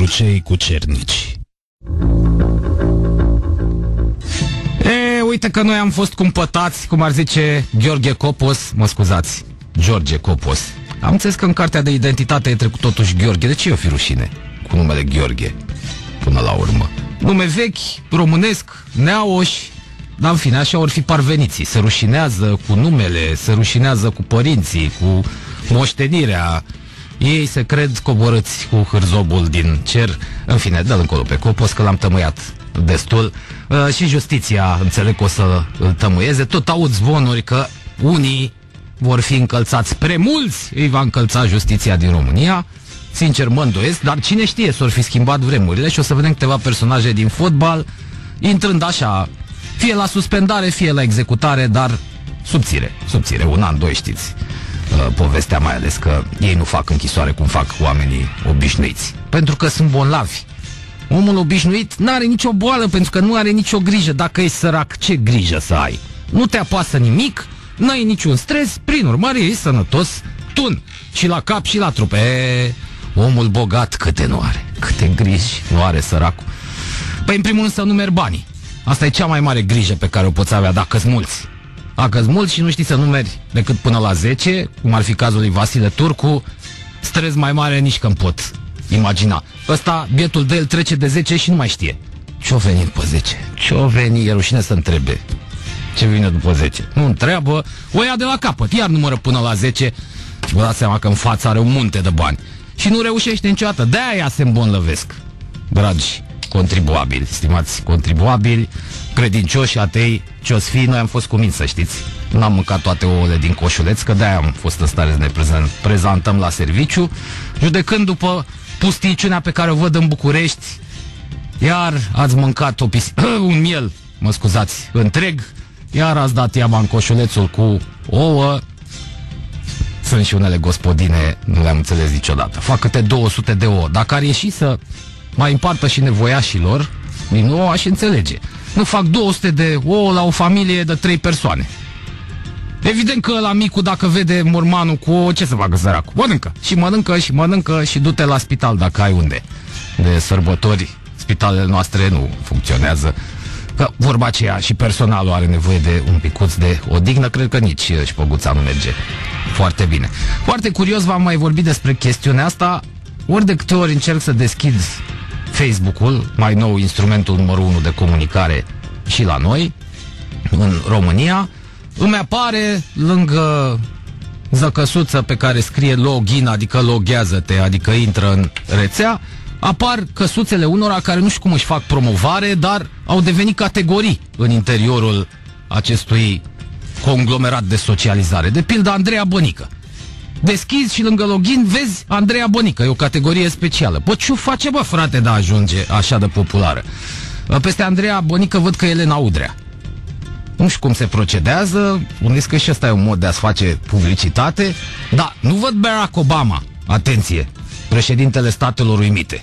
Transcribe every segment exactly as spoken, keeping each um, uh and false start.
cei cucernici. E, uite că noi am fost cumpătați, cum ar zice Gheorghe Copos, mă scuzați, George Copos. Am înțeles că în cartea de identitate e trecut totuși Gheorghe. De ce o fi rușine cu numele Gheorghe până la urmă? Nume vechi, românesc, neauși, dar în fine, așa ori fi parveniții. Se rușinează cu numele, se rușinează cu părinții, cu moștenirea. Ei se cred coborâți cu hârzobul din cer. În fine, dă-l încolo pe Copos, că l-am tămâiat destul. uh, Și justiția, înțeleg că o să îl tămâieze. Tot aud zvonuri că unii vor fi încălțați, premulți îi va încălța justiția din România. Sincer mă îndoiesc, dar cine știe, s-or fi schimbat vremurile și o să vedem câteva personaje din fotbal intrând așa, fie la suspendare, fie la executare, dar subțire, subțire, un an, doi, știți uh, povestea, mai ales că ei nu fac închisoare cum fac oamenii obișnuiți, pentru că sunt bolnavi. Omul obișnuit n-are nicio boală pentru că nu are nicio grijă. Dacă ești sărac, ce grijă să ai? Nu te apasă nimic, n-ai niciun stres, prin urmare ești sănătos, tun, și la cap și la trup. E, omul bogat câte nu are, câte griji nu are săracul. Păi în primul rând să numeri banii. Asta e cea mai mare grijă pe care o poți avea dacă-s mulți. Dacă-s mulți și nu știi să numeri decât până la zece, cum ar fi cazul lui Vasile Turcu, stres mai mare nici că-mi pot imagina. Ăsta, bietul de el, trece de zece și nu mai știe ce-o venit pe zece, ce-o venit, e rușine să întrebe ce vine după zece. Nu întreabă, o ia de la capăt, iar numără până la zece și vă dați seama că în față are un munte de bani. Și nu reușește niciodată, de-aia se îmbolnăvesc. Dragi contribuabili, stimați contribuabili, credincioși, atei, ce-o fi, noi am fost cuminți, să știți. N-am mâncat toate ouăle din coșuleț, că de-aia am fost în stare să ne prezent, prezentăm la serviciu, judecând după pusticiunea pe care o văd în București. Iar ați mâncat o pis- un miel, mă scuzați, întreg, iar ați dat iaba în coșulețul cu ouă. Sunt și unele gospodine, nu le-am înțeles niciodată. Fac câte două sute de ouă. Dacă ar ieși să mai împartă și nevoiașilor din ouă, aș înțelege. Nu fac două sute de ouă la o familie de trei persoane. Evident că la micul, dacă vede mormanul cu ouă, ce să facă săracul? Mănâncă și mănâncă și mănâncă și du-te la spital dacă ai unde. De sărbători, spitalele noastre nu funcționează. Că vorba aceea și personalul are nevoie de un picuț de odihnă. Cred că nici șpăguța nu merge foarte bine. Foarte curios, v-am mai vorbit despre chestiunea asta. Ori de câte ori încerc să deschid Facebook-ul, mai nou instrumentul numărul unu de comunicare și la noi, în România, îmi apare lângă zăcăsuță pe care scrie login, adică loghează-te, adică intră în rețea, apar căsuțele unora care nu știu cum își fac promovare, dar au devenit categorii în interiorul acestui conglomerat de socializare. De pildă Andreea Bănică. Deschizi și lângă login vezi Andreea Bănică, e o categorie specială. Bă, ce face, bă, frate, de a ajunge așa de populară? Peste Andreea Bănică văd că e Elena Udrea. Nu știu cum se procedează, unesc că și ăsta e un mod de a-ți face publicitate, dar nu văd Barack Obama, atenție, președintele Statelor Unite,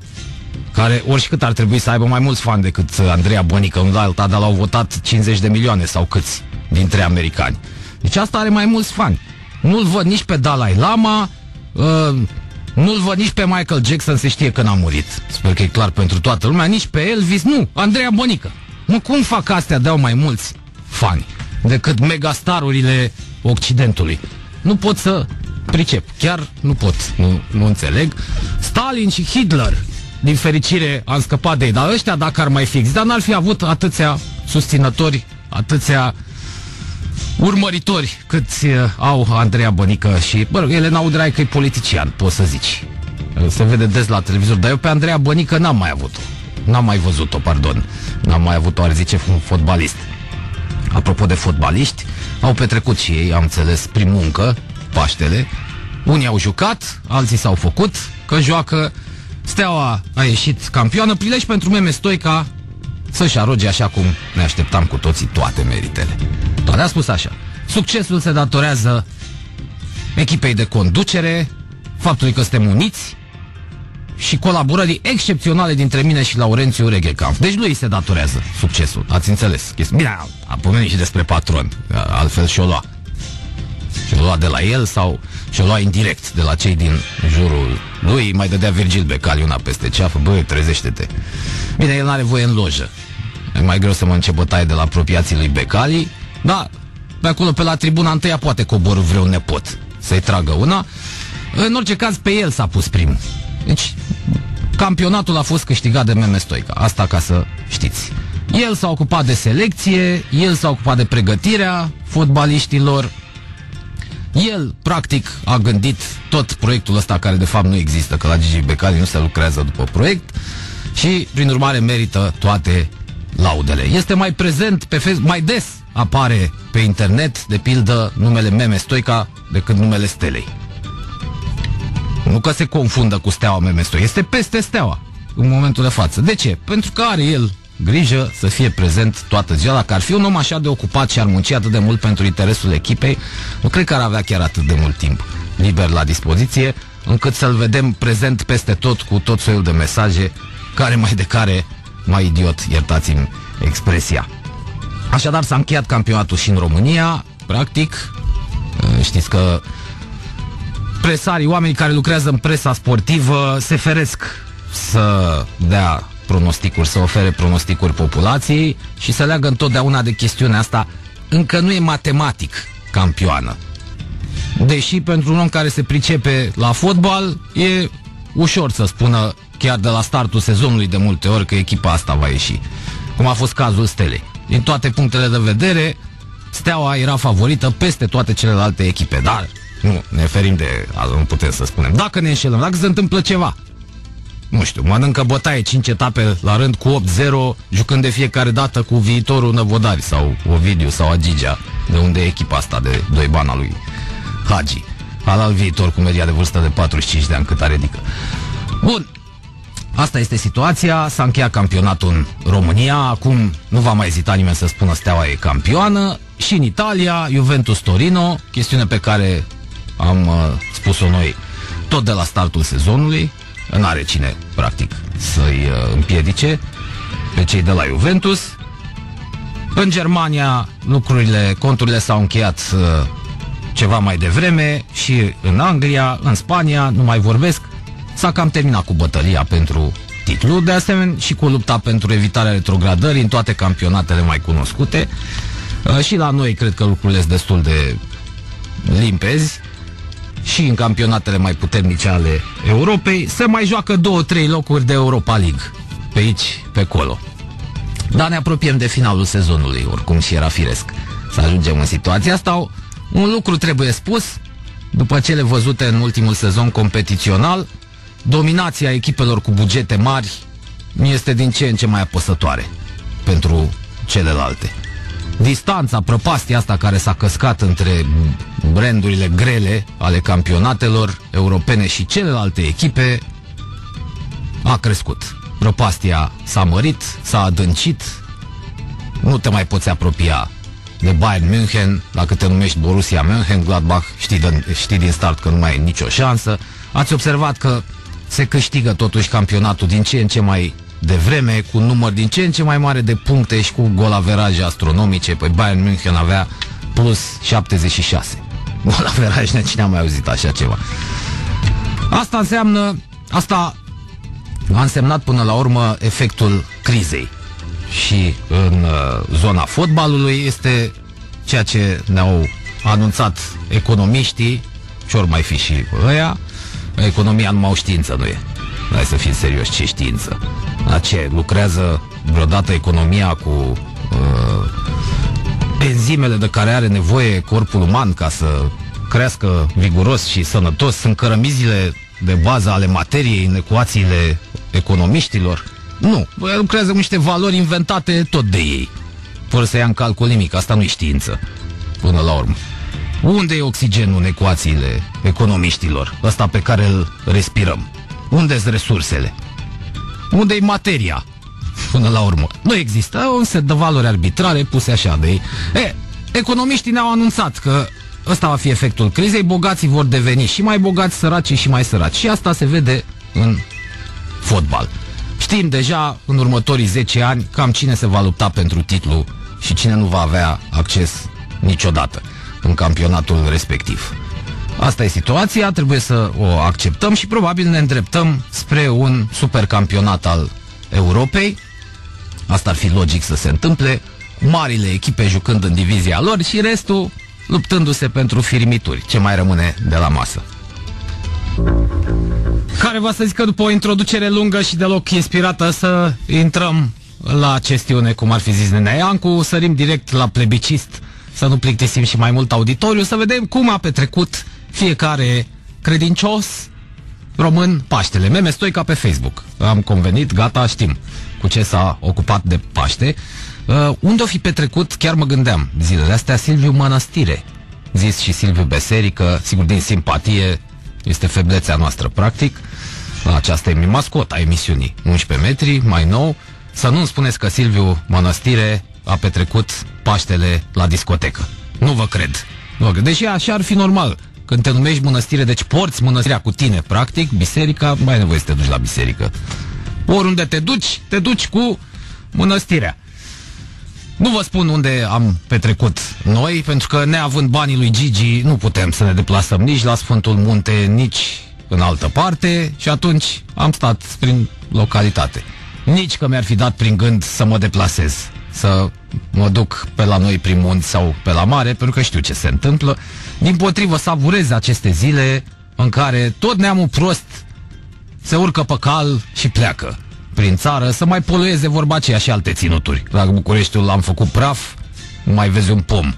care oricât ar trebui să aibă mai mulți fani decât Andreea Bănică, un alta, dar l-au votat cincizeci de milioane sau câți dintre americani. Deci asta are mai mulți fani. Nu-l văd nici pe Dalai Lama, uh, nu-l văd nici pe Michael Jackson, se știe când a murit. Sper că e clar pentru toată lumea, nici pe Elvis, nu, Andreea Bănică. Nu, cum fac astea de-au mai mulți fani decât megastarurile Occidentului? Nu pot să pricep, chiar nu pot, nu, nu înțeleg. Stalin și Hitler, din fericire am scăpat de ei, dar ăștia dacă ar mai fi existat, n-ar fi avut atâția susținători, atâția urmăritori câți uh, au Andreea Bănică și, bă, Elena Udrea, că e politician, poți să zici. Se vede des la televizor, dar eu pe Andreea Bănică n-am mai avut-o. N-am mai văzut-o, pardon. N-am mai avut-o, ar zice, un fotbalist. Apropo de fotbaliști, au petrecut și ei, am înțeles, prin muncă, Paștele. Unii au jucat, alții s-au făcut că joacă. Steaua a ieșit campioană, prilej pentru Meme Stoica să-și aroge, așa cum ne așteptam cu toții, toate meritele. Toate a spus așa: succesul se datorează echipei de conducere, faptului că suntem uniți și colaborării excepționale dintre mine și Laurențiu Reghekamp. Deci lui se datorează succesul, ați înțeles? Bine, a pomenit și despre patron, altfel și-o lua. Și-o lua de la el sau și-o lua indirect de la cei din jurul lui. Mai dădea Virgil Becali una peste ceafă. Băi, trezește-te. Bine, el n-are voie în lojă. E mai greu să mănânce bătaie de la apropiații lui Becali. Da, pe acolo, pe la tribuna întâia, poate coborâ vreun nepot să-i tragă una. În orice caz, pe el s-a pus primul. Deci, campionatul a fost câștigat de Meme Stoica. Asta ca să știți. El s-a ocupat de selecție, el s-a ocupat de pregătirea fotbaliștilor. El, practic, a gândit tot proiectul ăsta, care de fapt nu există, că la Gigi Becali nu se lucrează după proiect, și, prin urmare, merită toate laudele. Este mai prezent pe Facebook, mai des apare pe internet, de pildă, numele Meme Stoica decât numele Stelei. Nu că se confundă cu Steaua Meme Stoica, este peste Steaua în momentul de față. De ce? Pentru că are el grijă să fie prezent toată ziua. Dacă ar fi un om așa de ocupat și ar munci atât de mult pentru interesul echipei, nu cred că ar avea chiar atât de mult timp liber la dispoziție, încât să-l vedem prezent peste tot cu tot soiul de mesaje, care mai de care mai idiot, iertați-mi expresia. Așadar, s-a încheiat campionatul și în România. Practic, știți că presarii, oamenii care lucrează în presa sportivă, se feresc să dea pronosticuri, să ofere pronosticuri populației și să leagă întotdeauna de chestiunea asta. Încă nu e matematic campioană. Deși pentru un om care se pricepe la fotbal e ușor să spună chiar de la startul sezonului de multe ori că echipa asta va ieși, cum a fost cazul Stelei. Din toate punctele de vedere, Steaua era favorită peste toate celelalte echipe, dar nu ne ferim de, nu putem să spunem. Dacă ne înșelăm, dacă se întâmplă ceva, nu știu, mănâncă bătaie cinci etape la rând cu opt zero, jucând de fiecare dată cu viitorul Năvodari sau Ovidiu sau Agigea, de unde e echipa asta de doi bani al lui Hagi, al al viitor cu media de vârstă de patruzeci și cinci de ani, cât are Adică. Bun, asta este situația. S-a încheiat campionatul în România. Acum nu va mai ezita nimeni să spună Steaua e campioană. Și în Italia, Juventus Torino, chestiune pe care am uh, spus-o noi tot de la startul sezonului. N-are cine, practic, să-i uh, împiedice pe cei de la Juventus. În Germania lucrurile, conturile s-au încheiat uh, ceva mai devreme. Și în Anglia, în Spania, nu mai vorbesc, s-a cam terminat cu bătălia pentru titlu, de asemenea și cu lupta pentru evitarea retrogradării în toate campionatele mai cunoscute. uh, Și la noi cred că lucrurile sunt destul de limpezi. Și în campionatele mai puternice ale Europei se mai joacă două, trei locuri de Europa League, pe aici, pe acolo. Dar ne apropiem de finalul sezonului, oricum și era firesc să ajungem în situația asta. Un lucru trebuie spus: după cele văzute în ultimul sezon competițional, dominația echipelor cu bugete mari este din ce în ce mai apăsătoare pentru celelalte. Distanța, prăpastia asta care s-a căscat între brandurile grele ale campionatelor europene și celelalte echipe a crescut. Prăpastia s-a mărit, s-a adâncit. Nu te mai poți apropia de Bayern München. Dacă te numești Borussia Mönchengladbach, știi, de, știi din start că nu mai e nicio șansă. Ați observat că se câștigă totuși campionatul din ce în ce mai devreme, cu un număr din ce în ce mai mare de puncte și cu golaveraje astronomice. Păi Bayern München avea plus șaptezeci și șase. Golaveraj, cine a mai auzit așa ceva? Asta înseamnă, asta a însemnat până la urmă efectul crizei. Și în uh, zona fotbalului este ceea ce ne-au anunțat economiștii, și ori mai fi și ăia. Economia numai o știință nu e. Hai să fim serios, ce știință? La ce? Lucrează vreodată economia cu uh, enzimele de care are nevoie corpul uman ca să crească viguros și sănătos? Sunt cărămizile de bază ale materiei în ecuațiile economiștilor? Nu. Lucrează cu niște valori inventate tot de ei, fără să ia în calcul nimic. Asta nu e știință, până la urmă. Unde e oxigenul în ecuațiile economiștilor, ăsta pe care îl respirăm? Unde sunt resursele? Unde e materia, până la urmă? Nu există. Un set de valori arbitrare puse așa de ei. E, economiștii ne-au anunțat că ăsta va fi efectul crizei. Bogații vor deveni și mai bogați, săracii și mai săraci. Și asta se vede în fotbal. Știm deja în următorii zece ani cam cine se va lupta pentru titlu și cine nu va avea acces niciodată. în campionatul respectiv. Asta e situația, trebuie să o acceptăm și probabil ne îndreptăm spre un supercampionat al Europei. Asta ar fi logic să se întâmple, marile echipe jucând în divizia lor și restul luptându-se pentru firimituri. Ce mai rămâne de la masă? Care va să zică după o introducere lungă și deloc inspirată să intrăm la chestiune, cum ar fi zis Nenea Iancu, sărim direct la plebiscit, să nu plictisim și mai mult auditoriu, să vedem cum a petrecut fiecare credincios român Paștele. Meme Stoica pe Facebook. Am convenit, gata, știm cu ce s-a ocupat de Paște. Uh, unde o fi petrecut, chiar mă gândeam zilele astea, Silviu Mănăstire, zis și Silviu Beserică, sigur din simpatie, este feblețea noastră practic. Aceasta e mascota emisiunii unsprezece metri, mai nou. Să nu-mi spuneți că Silviu Mănăstire a petrecut Paștele la discotecă. Nu vă cred. Nu vă cred. Deși așa ar fi normal. Când te numești Mănăstire, deci porți mănăstirea cu tine, practic, biserica, mai ai nevoie să te duci la biserică. Oriunde te duci, te duci cu mănăstirea. Nu vă spun unde am petrecut noi, pentru că neavând banii lui Gigi, nu putem să ne deplasăm nici la Sfântul Munte, nici în altă parte și atunci am stat prin localitate. Nici că mi-ar fi dat prin gând să mă deplasez, să mă duc pe la noi prin munți sau pe la mare, pentru că știu ce se întâmplă. Dimpotrivă, savurez aceste zile în care tot neamul prost se urcă pe cal și pleacă prin țară să mai polueze vorba aceea și alte ținuturi. Dacă Bucureștiul l-am făcut praf, nu mai vezi un pom.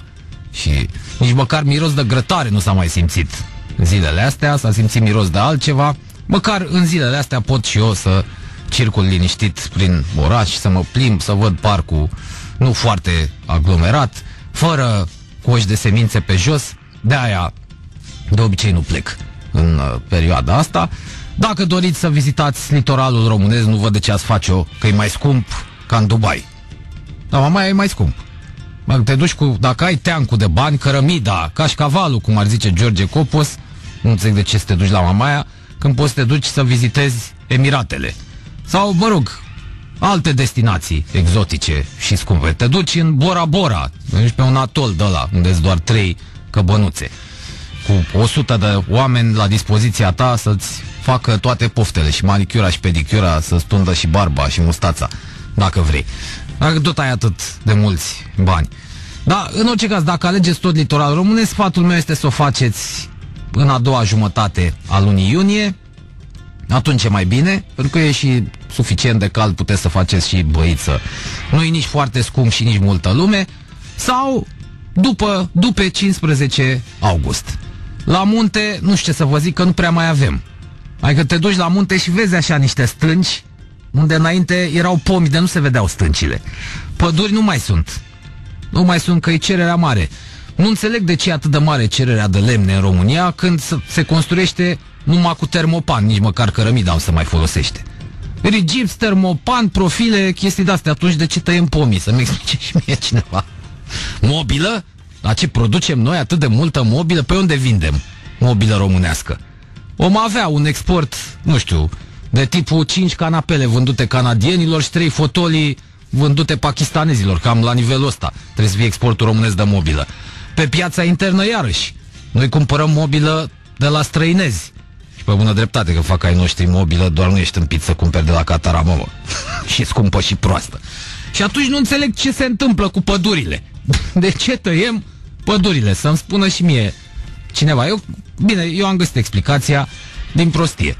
Și nici măcar miros de grătare nu s-a mai simțit zilele astea, s-a simțit miros de altceva. Măcar în zilele astea pot și eu să circul liniștit prin oraș, să mă plimb, să văd parcul nu foarte aglomerat, fără coși de semințe pe jos. De aia de obicei nu plec în uh, perioada asta. Dacă doriți să vizitați litoralul românesc, nu văd de ce ați face-o, că e mai scump ca în Dubai. Dar mama e mai scump. Dacă te duci cu, dacă ai teancul de bani, cărămida, cașcavalul, cum ar zice George Copos, nu înțeleg de ce să te duci la Mamaia, când poți să te duci să vizitezi Emiratele. Sau, mă rog, alte destinații exotice și scumpe. Te duci în Bora Bora, te duci pe un atol de ăla, unde sunt doar trei căbănuțe, cu o sută de oameni la dispoziția ta să-ți facă toate poftele, și manicura și pedicura, să-ți tundă și barba și mustața, dacă vrei. Dacă tot ai atât de mulți bani. Dar, în orice caz, dacă alegeți tot litoralul românesc, sfatul meu este să o faceți în a doua jumătate a lunii iunie. Atunci e mai bine, pentru că e și suficient de cald, puteți să faceți și băiță. Nu e nici foarte scump și nici multă lume. Sau după, după cincisprezece august. La munte, nu știu ce să vă zic, că nu prea mai avem. Adică te duci la munte și vezi așa niște stânci unde înainte erau pomi de nu se vedeau stâncile. Păduri nu mai sunt. Nu mai sunt, că e cererea mare. Nu înțeleg de ce e atât de mare cererea de lemne în România când se construiește numai cu termopan, nici măcar cărămida nu se mai folosește. Rigips, termopan, profile, chestii de-astea. Atunci de ce tăiem pomii? Să-mi explice și mie cineva. Mobilă? La ce producem noi atât de multă mobilă? Pe unde vindem mobilă românească? Om avea un export, nu știu, de tipul cinci canapele vândute canadienilor și trei fotolii vândute pakistanezilor, cam la nivelul ăsta. Trebuie să fie exportul românesc de mobilă. Pe piața internă, iarăși, noi cumpărăm mobilă de la străinezi. Și pe bună dreptate, că fac ai noștri mobilă, doar nu ești împit să cumperi de la Catarama, mă. Și scumpă și proastă. Și atunci nu înțeleg ce se întâmplă cu pădurile. De ce tăiem pădurile? Să-mi spună și mie cineva. Eu, bine, eu am găsit explicația din prostie.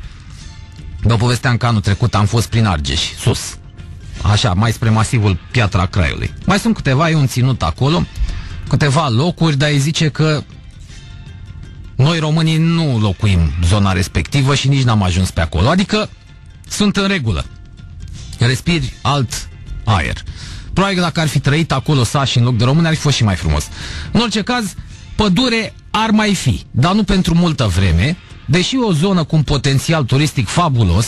Vă povesteam că anul trecut am fost prin Argeș, sus, așa, mai spre masivul Piatra Craiului. Mai sunt câteva, e un ținut acolo, câteva locuri, dar îi zice că noi românii nu locuim zona respectivă și nici n-am ajuns pe acolo. Adică sunt în regulă. Respiri alt aer. Probabil că dacă ar fi trăit acolo sași în loc de români, ar fi fost și mai frumos. În orice caz, pădure ar mai fi, dar nu pentru multă vreme, deși o zonă cu un potențial turistic fabulos.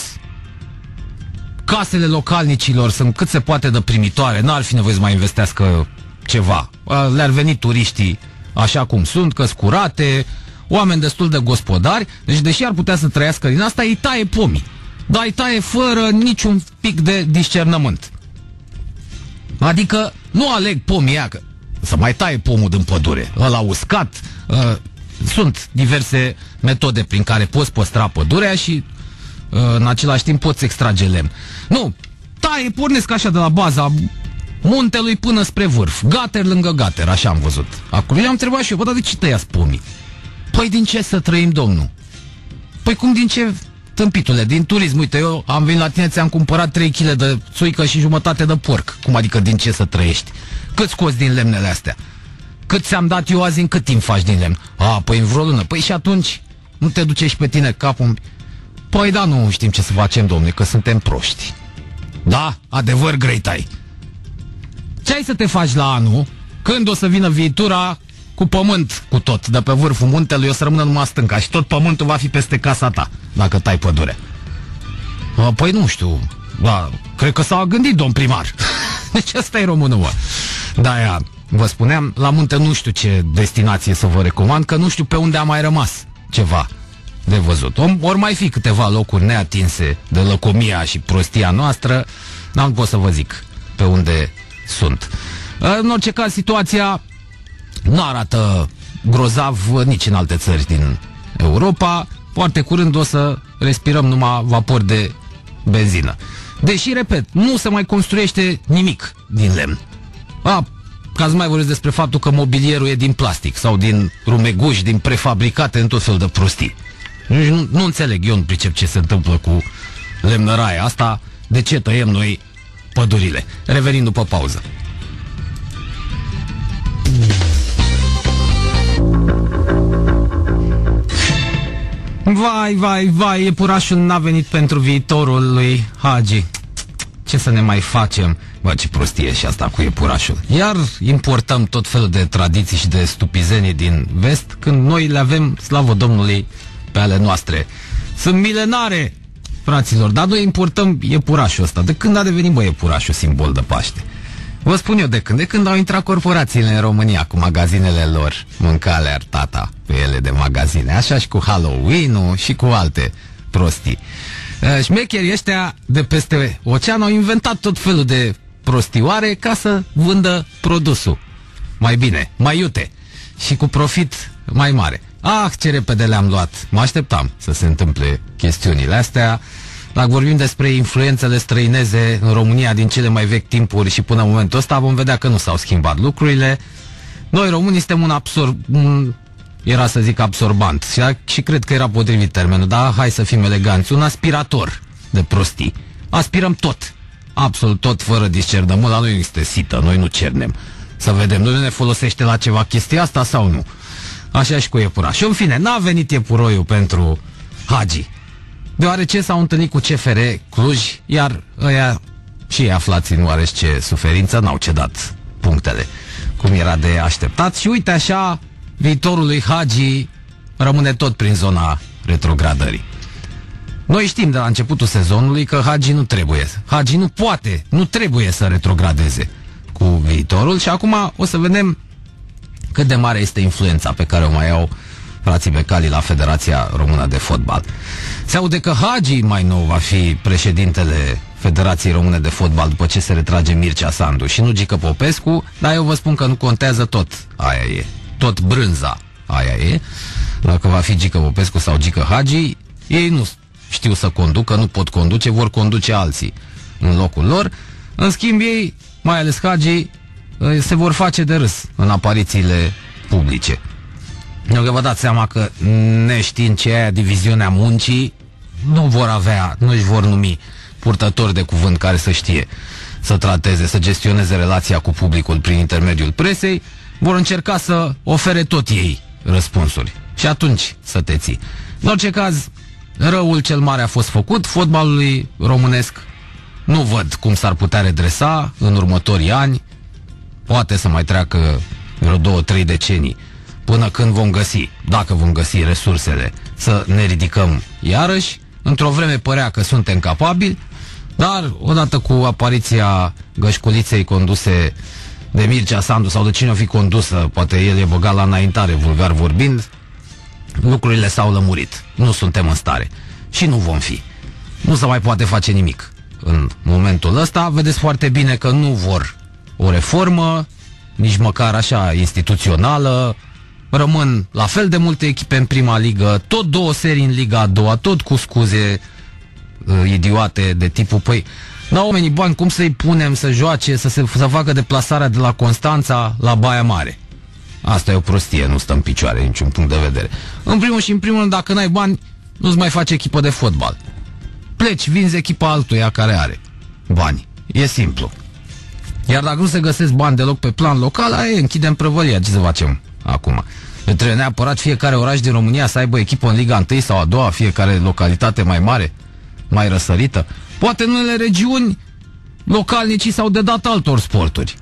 Casele localnicilor sunt cât se poate de primitoare, n-ar fi nevoie să mai investească ceva. Le-ar veni turiștii așa cum sunt, că scurate, oameni destul de gospodari, deci deși ar putea să trăiască din asta, îi taie pomii. Dar îi taie fără niciun pic de discernământ. Adică nu aleg pomii aia, că să mai taie pomul din pădure, ăla uscat. Uh, sunt diverse metode prin care poți păstra pădurea și uh, în același timp poți extrage lemn. Nu, taie, pornesc așa de la baza muntelui până spre vârf, gater lângă gater, așa am văzut. Acum i-am întrebat și eu, bă, dar de ce tăiați pomii? Păi din ce să trăim, domnul? Păi cum din ce, tâmpitule? Din turism. Uite, eu am venit la tine, ți-am cumpărat trei kilograme de țuică și jumătate de porc. Cum adică din ce să trăiești? Cât scoți din lemnele astea? Cât ți-am dat eu azi, în cât timp faci din lemn? A, păi în vreo lună. Păi și atunci nu te duce și pe tine capul? Păi da, nu știm ce să facem, domnule, că suntem proști. Da, adevăr, grei-tai. Ce ai să te faci la anul când o să vină viitura cu pământ cu tot, de pe vârful muntelui o să rămână numai stânca și tot pământul va fi peste casa ta, dacă tai pădure? Păi nu știu, da, cred că s-a gândit domn primar. Deci ăsta e românul, mă. De-aia, vă spuneam, la munte nu știu ce destinație să vă recomand, că nu știu pe unde a mai rămas ceva de văzut. Ori mai fi câteva locuri neatinse de lăcomia și prostia noastră, dar nu pot să vă zic pe unde sunt. În orice caz, situația nu arată grozav nici în alte țări din Europa. Foarte curând o să respirăm numai vapor de benzină. Deși, repet, nu se mai construiește nimic din lemn. A, ca să mai vorbesc despre faptul că mobilierul e din plastic sau din rumeguși, din prefabricate, în tot fel de prostii. Nu, nu înțeleg, eu nu pricep ce se întâmplă cu lemnăraia asta, de ce tăiem noi pădurile. Revenind după pauză. Vai, vai, vai, iepurașul n-a venit pentru viitorul lui Hagi. Ce să ne mai facem? Bă, ce prostie și asta cu iepurașul. Iar importăm tot felul de tradiții și de stupizenii din vest, când noi le avem, slavă Domnului, pe ale noastre. Sunt milenare, fraților, dar noi importăm iepurașul ăsta. De când a devenit, bă, iepurașul simbol de Paște? Vă spun eu de când. De când au intrat corporațiile în România cu magazinele lor, mâncale ar tata pe ele de magazine. Așa și cu Halloween-ul și cu alte prostii. Șmecherii ăștia de peste ocean au inventat tot felul de prostioare ca să vândă produsul mai bine, mai iute și cu profit mai mare. Ah, ce repede le-am luat. Mă așteptam să se întâmple chestiunile astea. Dacă vorbim despre influențele străineze în România din cele mai vechi timpuri și până în momentul ăsta, vom vedea că nu s-au schimbat lucrurile. Noi românii suntem un absorb... Un, era să zic absorbant și, și cred că era potrivit termenul, dar hai să fim eleganți, un aspirator de prostii. Aspirăm tot, absolut tot, fără discernământ. La noi nu este sită, noi nu cernem. Să vedem, nu ne folosește la ceva chestia asta sau nu? Așa și cu iepura. Și în fine, n-a venit iepuroiul pentru Hagi, deoarece s-au întâlnit cu C F R Cluj, iar ăia și ei aflați în oarește suferință n-au cedat punctele, cum era de așteptat. Și uite așa, viitorul lui Hagi rămâne tot prin zona retrogradării. Noi știm de la începutul sezonului că Hagi nu trebuie, Hagi nu poate, nu trebuie să retrogradeze cu viitorul și acum o să vedem cât de mare este influența pe care o mai au frații Becali la Federația Română de Fotbal. Se aude că Hagi mai nou va fi președintele Federației Române de Fotbal după ce se retrage Mircea Sandu și nu Gică Popescu, dar eu vă spun că nu contează, tot aia e. Tot brânza aia e. Dacă va fi Gică Popescu sau Gică Hagi, ei nu știu să conducă, nu pot conduce, vor conduce alții în locul lor. În schimb ei, mai ales Hagi, se vor face de râs în aparițiile publice. Eu că vă dați seama că, neștiind ce e aia diviziunea muncii, nu vor avea, nu își vor numi purtători de cuvânt care să știe să trateze, să gestioneze relația cu publicul prin intermediul presei, vor încerca să ofere tot ei răspunsuri. Și atunci să te ții. În orice caz, răul cel mare a fost făcut, fotbalului românesc nu văd cum s-ar putea redresa în următorii ani, poate să mai treacă vreo două, trei decenii, până când vom găsi, dacă vom găsi resursele, să ne ridicăm iarăși. Într-o vreme părea că suntem capabili, dar odată cu apariția gășculiței conduse de Mircea Sandu sau de cine o fi condusă, poate el e băgat la înaintare, vulgar vorbind, lucrurile s-au lămurit. Nu suntem în stare și nu vom fi. Nu se mai poate face nimic în momentul ăsta. Vedeți foarte bine că nu vor o reformă, nici măcar așa instituțională. Rămân la fel de multe echipe în prima ligă, tot două serii în Liga a doua, tot cu scuze uh, idiote de tipul, păi, da, oamenii bani, cum să-i punem să joace, să, se, să facă deplasarea de la Constanța la Baia Mare? Asta e o prostie, nu stă în picioare din niciun punct de vedere. În primul și în primul rând, dacă n-ai bani, nu-ți mai faci echipă de fotbal. Pleci, vinzi echipa altuia care are bani. E simplu. Iar dacă nu se găsesc bani deloc pe plan local, aia e, închidem prăvălia. Ce să facem acum? Trebuie neapărat fiecare oraș din România să aibă echipă în Liga unu sau a doua, fiecare localitate mai mare, mai răsărită. Poate în unele regiuni localnicii s-au dedat altor sporturi.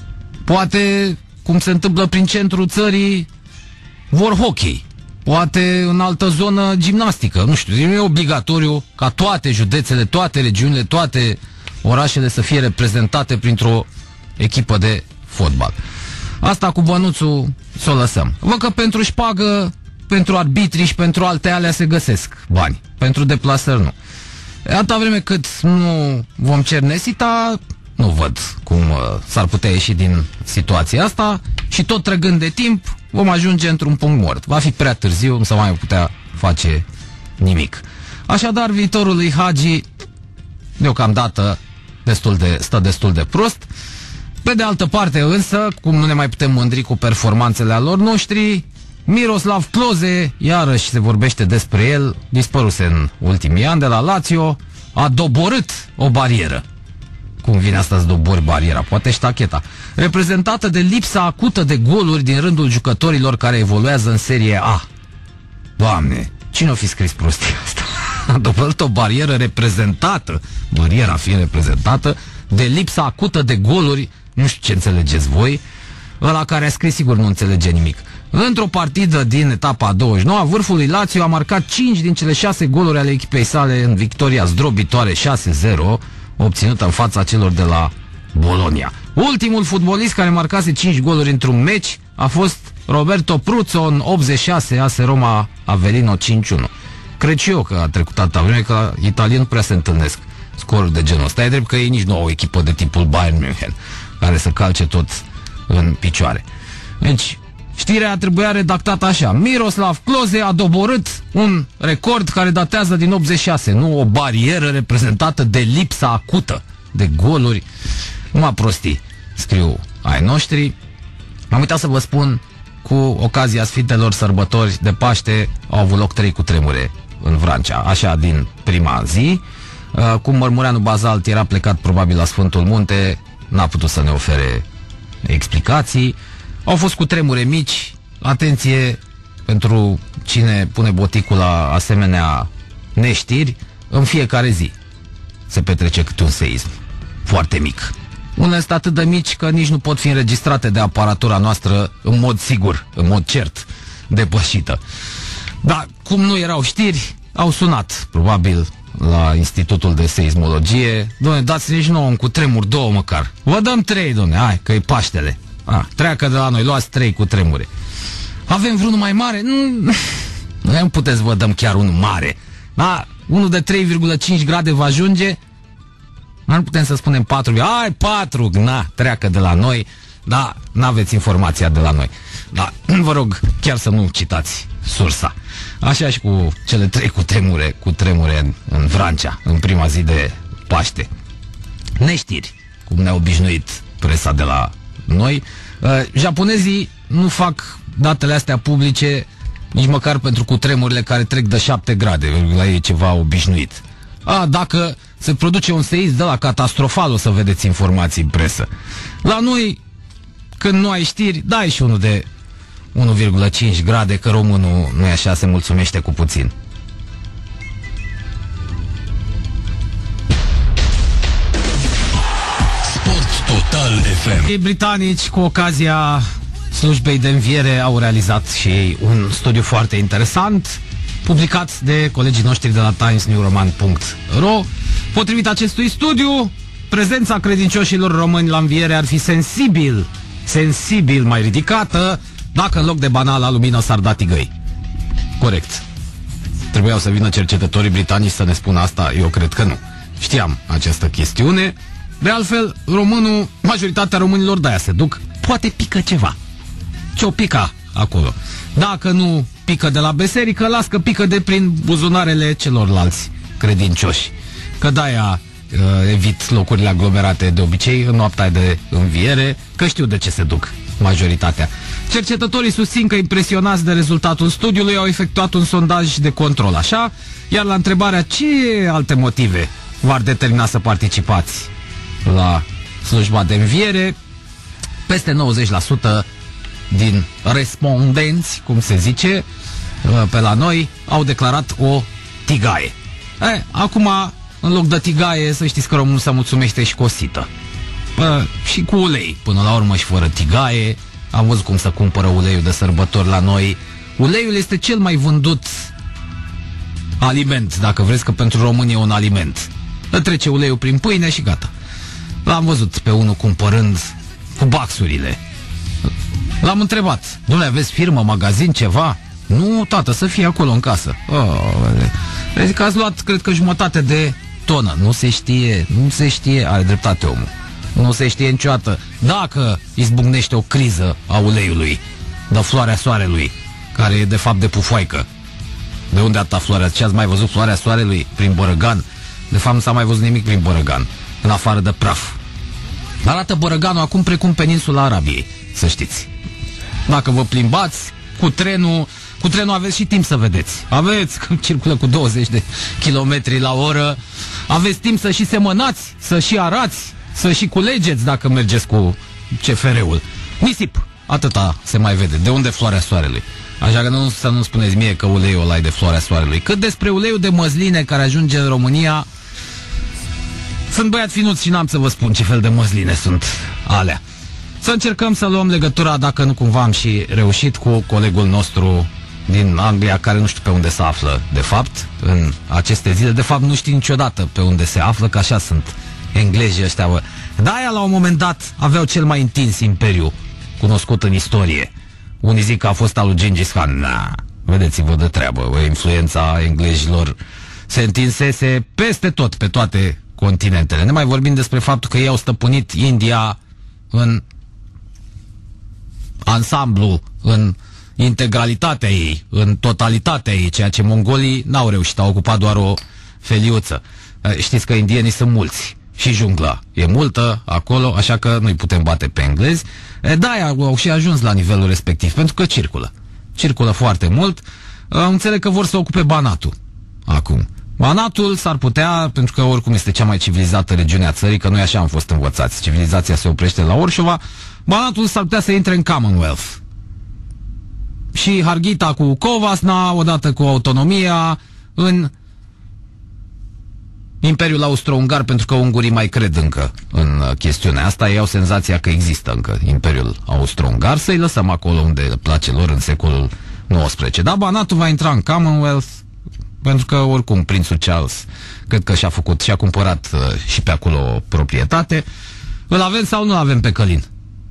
Poate, cum se întâmplă prin centrul țării, vor hockey. Poate în altă zonă gimnastică. Nu știu, e obligatoriu ca toate județele, toate regiunile, toate orașele să fie reprezentate printr-o echipă de fotbal. Asta cu bănuțul să o lăsăm. Văd că pentru șpagă, pentru arbitri și pentru alte alea se găsesc bani. Pentru deplasări nu. Atâta vreme cât nu vom cernesita, nu văd cum uh, s-ar putea ieși din situația asta și tot trăgând de timp vom ajunge într-un punct mort. Va fi prea târziu, nu se mai putea face nimic. Așadar, viitorul lui Hagi deocamdată destul de, stă destul de prost. Pe de altă parte însă, cum nu ne mai putem mândri cu performanțele lor noștri, Miroslav Klose, iarăși se vorbește despre el, dispăruse în ultimii ani de la Lazio, a doborât o barieră. Cum vine asta să dobori bariera? Poate ștacheta. Reprezentată de lipsa acută de goluri din rândul jucătorilor care evoluează în Serie A. Doamne, cine o fi scris prostia asta? A doborât o barieră reprezentată, bariera fiind reprezentată, de lipsa acută de goluri, nu știu ce înțelegeți voi, ăla care a scris sigur nu înțelege nimic. Într-o partidă din etapa a douăzeci și nouă, vârful lui Lazio a marcat cinci din cele șase goluri ale echipei sale în victoria zdrobitoare șase zero, obținută în fața celor de la Bologna. Ultimul fotbalist care marcase cinci goluri într-un meci a fost Roberto Pruzzo în optzeci și șase, A S Roma Avellino cinci unu. Cred și eu că a trecut atâta vreme că italieni nu prea se întâlnesc scoruri de genul ăsta. E drept că ei nici nu au o echipă de tipul Bayern München care să calce tot în picioare. Deci, știrea trebuia redactată așa: Miroslav Klose a doborât un record care datează din optzeci și șase, nu o barieră reprezentată de lipsa acută de goluri. Numai prostii, scriu ai noștri. Am uitat să vă spun, cu ocazia Sfintelor Sărbători de Paște au avut loc trei cutremure în Vrancea, așa din prima zi. Cum Mărmureanu Bazalt era plecat probabil la Sfântul Munte, n-a putut să ne ofere explicații. Au fost cutremure mici, atenție pentru cine pune boticul la asemenea neștiri, în fiecare zi se petrece câte un seism foarte mic. Unele sunt atât de mici că nici nu pot fi înregistrate de aparatura noastră în mod sigur, în mod cert, depășită. Dar cum nu erau știri, au sunat probabil la Institutul de Seismologie: doamne, dați-ne nici nouă un cutremur, două măcar. Vă dăm trei, doamne, hai, că e Paștele. Ah, treacă de la noi, luați trei cu tremure. Avem vreunul mai mare? Nu, nu puteți vă dăm chiar unul mare. Da, unul de trei virgulă cinci grade vă ajunge? Nu putem să spunem patru. Ai, patru, na, treacă de la noi. Da, n-aveți informația de la noi. Da, vă rog chiar să nu citați sursa. Așa și cu cele trei cu tremure, cu tremure în, în Vrancea, în prima zi de Paște. Neștiri, cum ne-a obișnuit presa de la noi. Uh, japonezii nu fac datele astea publice nici măcar pentru cutremurile care trec de șapte grade. La ei e ceva obișnuit. A, dacă se produce un seism de la catastrofal, o să vedeți informații în presă. La noi, când nu ai știri, dai și unul de unu virgulă cinci grade, că românul nu e așa, se mulțumește cu puțin. Sport Total F M. Ei britanici, cu ocazia slujbei de înviere, au realizat și ei un studiu foarte interesant, publicat de colegii noștri de la times new roman punct ro. Potrivit acestui studiu, prezența credincioșilor români la înviere ar fi sensibil, sensibil mai ridicată dacă în loc de banala lumină s-ar da tigăi. Corect. Trebuiau să vină cercetătorii britanici să ne spună asta? Eu cred că nu. Știam această chestiune. De altfel, românul, majoritatea românilor de-aia se duc poate pică ceva. Ce-o pica acolo. Dacă nu pică de la biserică, las că pică de prin buzunarele celorlalți credincioși. Că de-aia uh, evit locurile aglomerate de obicei în noaptea de înviere, că știu de ce se duc majoritatea. Cercetătorii susțin că, impresionați de rezultatul studiului, au efectuat un sondaj de control, așa? Iar la întrebarea ce alte motive v-ar determina să participați la slujba de înviere, peste nouăzeci la sută din respondenți, cum se zice pe la noi, au declarat o tigaie. E, acum, în loc de tigaie, să știți că românul se mulțumește și cu o sită. Bă, și cu ulei, până la urmă, și fără tigaie. Am văzut cum să cumpără uleiul de sărbători la noi. Uleiul este cel mai vândut aliment, dacă vreți, că pentru români e un aliment. Îl trece uleiul prin pâine și gata. L-am văzut pe unul cumpărând cu baxurile. L-am întrebat: dom'le, aveți firmă, magazin, ceva? Nu, tată, să fie acolo în casă. Oh, zic că ați luat, cred că, jumătate de tonă. Nu se știe, nu se știe. Are dreptate omul. Nu se știe niciodată dacă izbucnește o criză a uleiului, de floarea soarelui, care e de fapt de pufoaică. De unde atâta floarea? Ce ați mai văzut floarea soarelui? Prin Bărăgan? De fapt nu s-a mai văzut nimic prin Bărăgan, în afară de praf. Arată Bărăganul acum precum peninsula Arabiei, să știți. Dacă vă plimbați cu trenul, cu trenul aveți și timp să vedeți. Aveți, că circulă cu douăzeci de kilometri la oră. Aveți timp să și semănați, să și arați, să și culegeți dacă mergeți cu C F R-ul. Nisip, atâta se mai vede. De unde floarea soarelui? Așa că nu, să nu spuneți mie că uleiul ăla e de floarea soarelui. Cât despre uleiul de măsline care ajunge în România, sunt băiat finuț și n-am să vă spun ce fel de măsline sunt alea. Să încercăm să luăm legătura, dacă nu cumva am și reușit, cu colegul nostru din Anglia, care nu știu pe unde se află de fapt în aceste zile. De fapt nu știu niciodată pe unde se află, că așa sunt englezii ăștia, bă. De-aia la un moment dat aveau cel mai întins imperiu cunoscut în istorie. Unii zic că a fost al lui Gengis Khan. Na, vedeți-vă de treabă, bă. Influența englezilor se întinsese peste tot, pe toate continentele. Ne mai vorbim despre faptul că ei au stăpânit India în ansamblu, în integralitatea ei, în totalitatea ei, ceea ce mongolii n-au reușit, au ocupat doar o feliuță. Știți că indienii sunt mulți și jungla e multă acolo, așa că nu-i putem bate pe englezi. Da, au și ajuns la nivelul respectiv, pentru că circulă. Circulă foarte mult. Înțeleg că vor să ocupe Banatul acum. Banatul s-ar putea, pentru că oricum este cea mai civilizată regiune a țării, că noi așa am fost învățați. Civilizația se oprește la Orșova. Banatul s-ar putea să intre în Commonwealth. Și Harghita cu Covasna, odată cu autonomia, în Imperiul Austro-Ungar, pentru că ungurii mai cred încă în chestiunea asta. Ei au senzația că există încă Imperiul Austro-Ungar. Să-i lăsăm acolo unde le place lor, în secolul nouăsprezece. Dar Banatul va intra în Commonwealth, pentru că oricum prințul Charles cred că și-a făcut, și-a cumpărat uh, și pe acolo o proprietate. Îl avem sau nu avem pe Călin?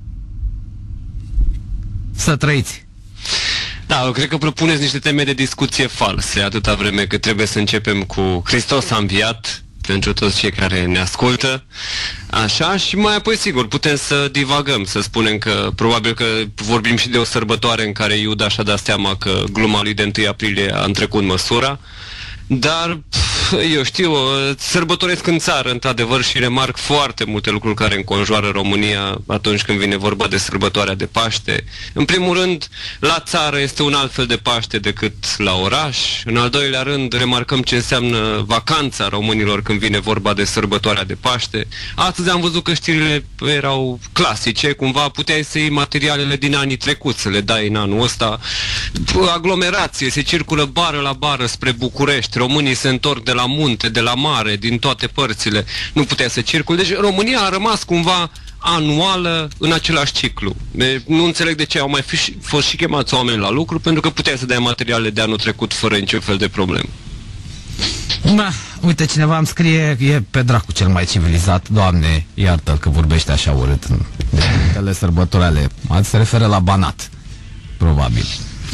Să trăiți! Da, eu cred că propuneți niște teme de discuție false, atâta vreme cât trebuie să începem cu Hristos a înviat, pentru toți cei care ne ascultă, așa, și mai apoi, sigur, putem să divagăm, să spunem că probabil că vorbim și de o sărbătoare în care Iuda și-a dat seama că gluma lui de întâi aprilie a întrecut măsura, dar, eu știu, sărbătoresc în țară, într-adevăr, și remarc foarte multe lucruri care înconjoară România atunci când vine vorba de sărbătoarea de Paște. În primul rând, la țară este un alt fel de Paște decât la oraș. În al doilea rând, remarcăm ce înseamnă vacanța românilor când vine vorba de sărbătoarea de Paște. Astăzi am văzut că știrile erau clasice, cumva puteai să iei materialele din anii trecuți, să le dai în anul ăsta. Aglomerație, se circulă bară la bară spre București. Românii se întorc de la munte, de la mare, din toate părțile. Nu putea să circule. Deci România a rămas cumva anuală în același ciclu. De, nu înțeleg de ce au mai fi, fost și chemați oameni la lucru, pentru că putea să dea materiale de anul trecut fără niciun fel de problemă. Da, uite, cineva îmi scrie, e pe dracu cel mai civilizat. Doamne, iartă-l că vorbește așa urât de sărbători ale. Se referă la Banat, probabil. Nu,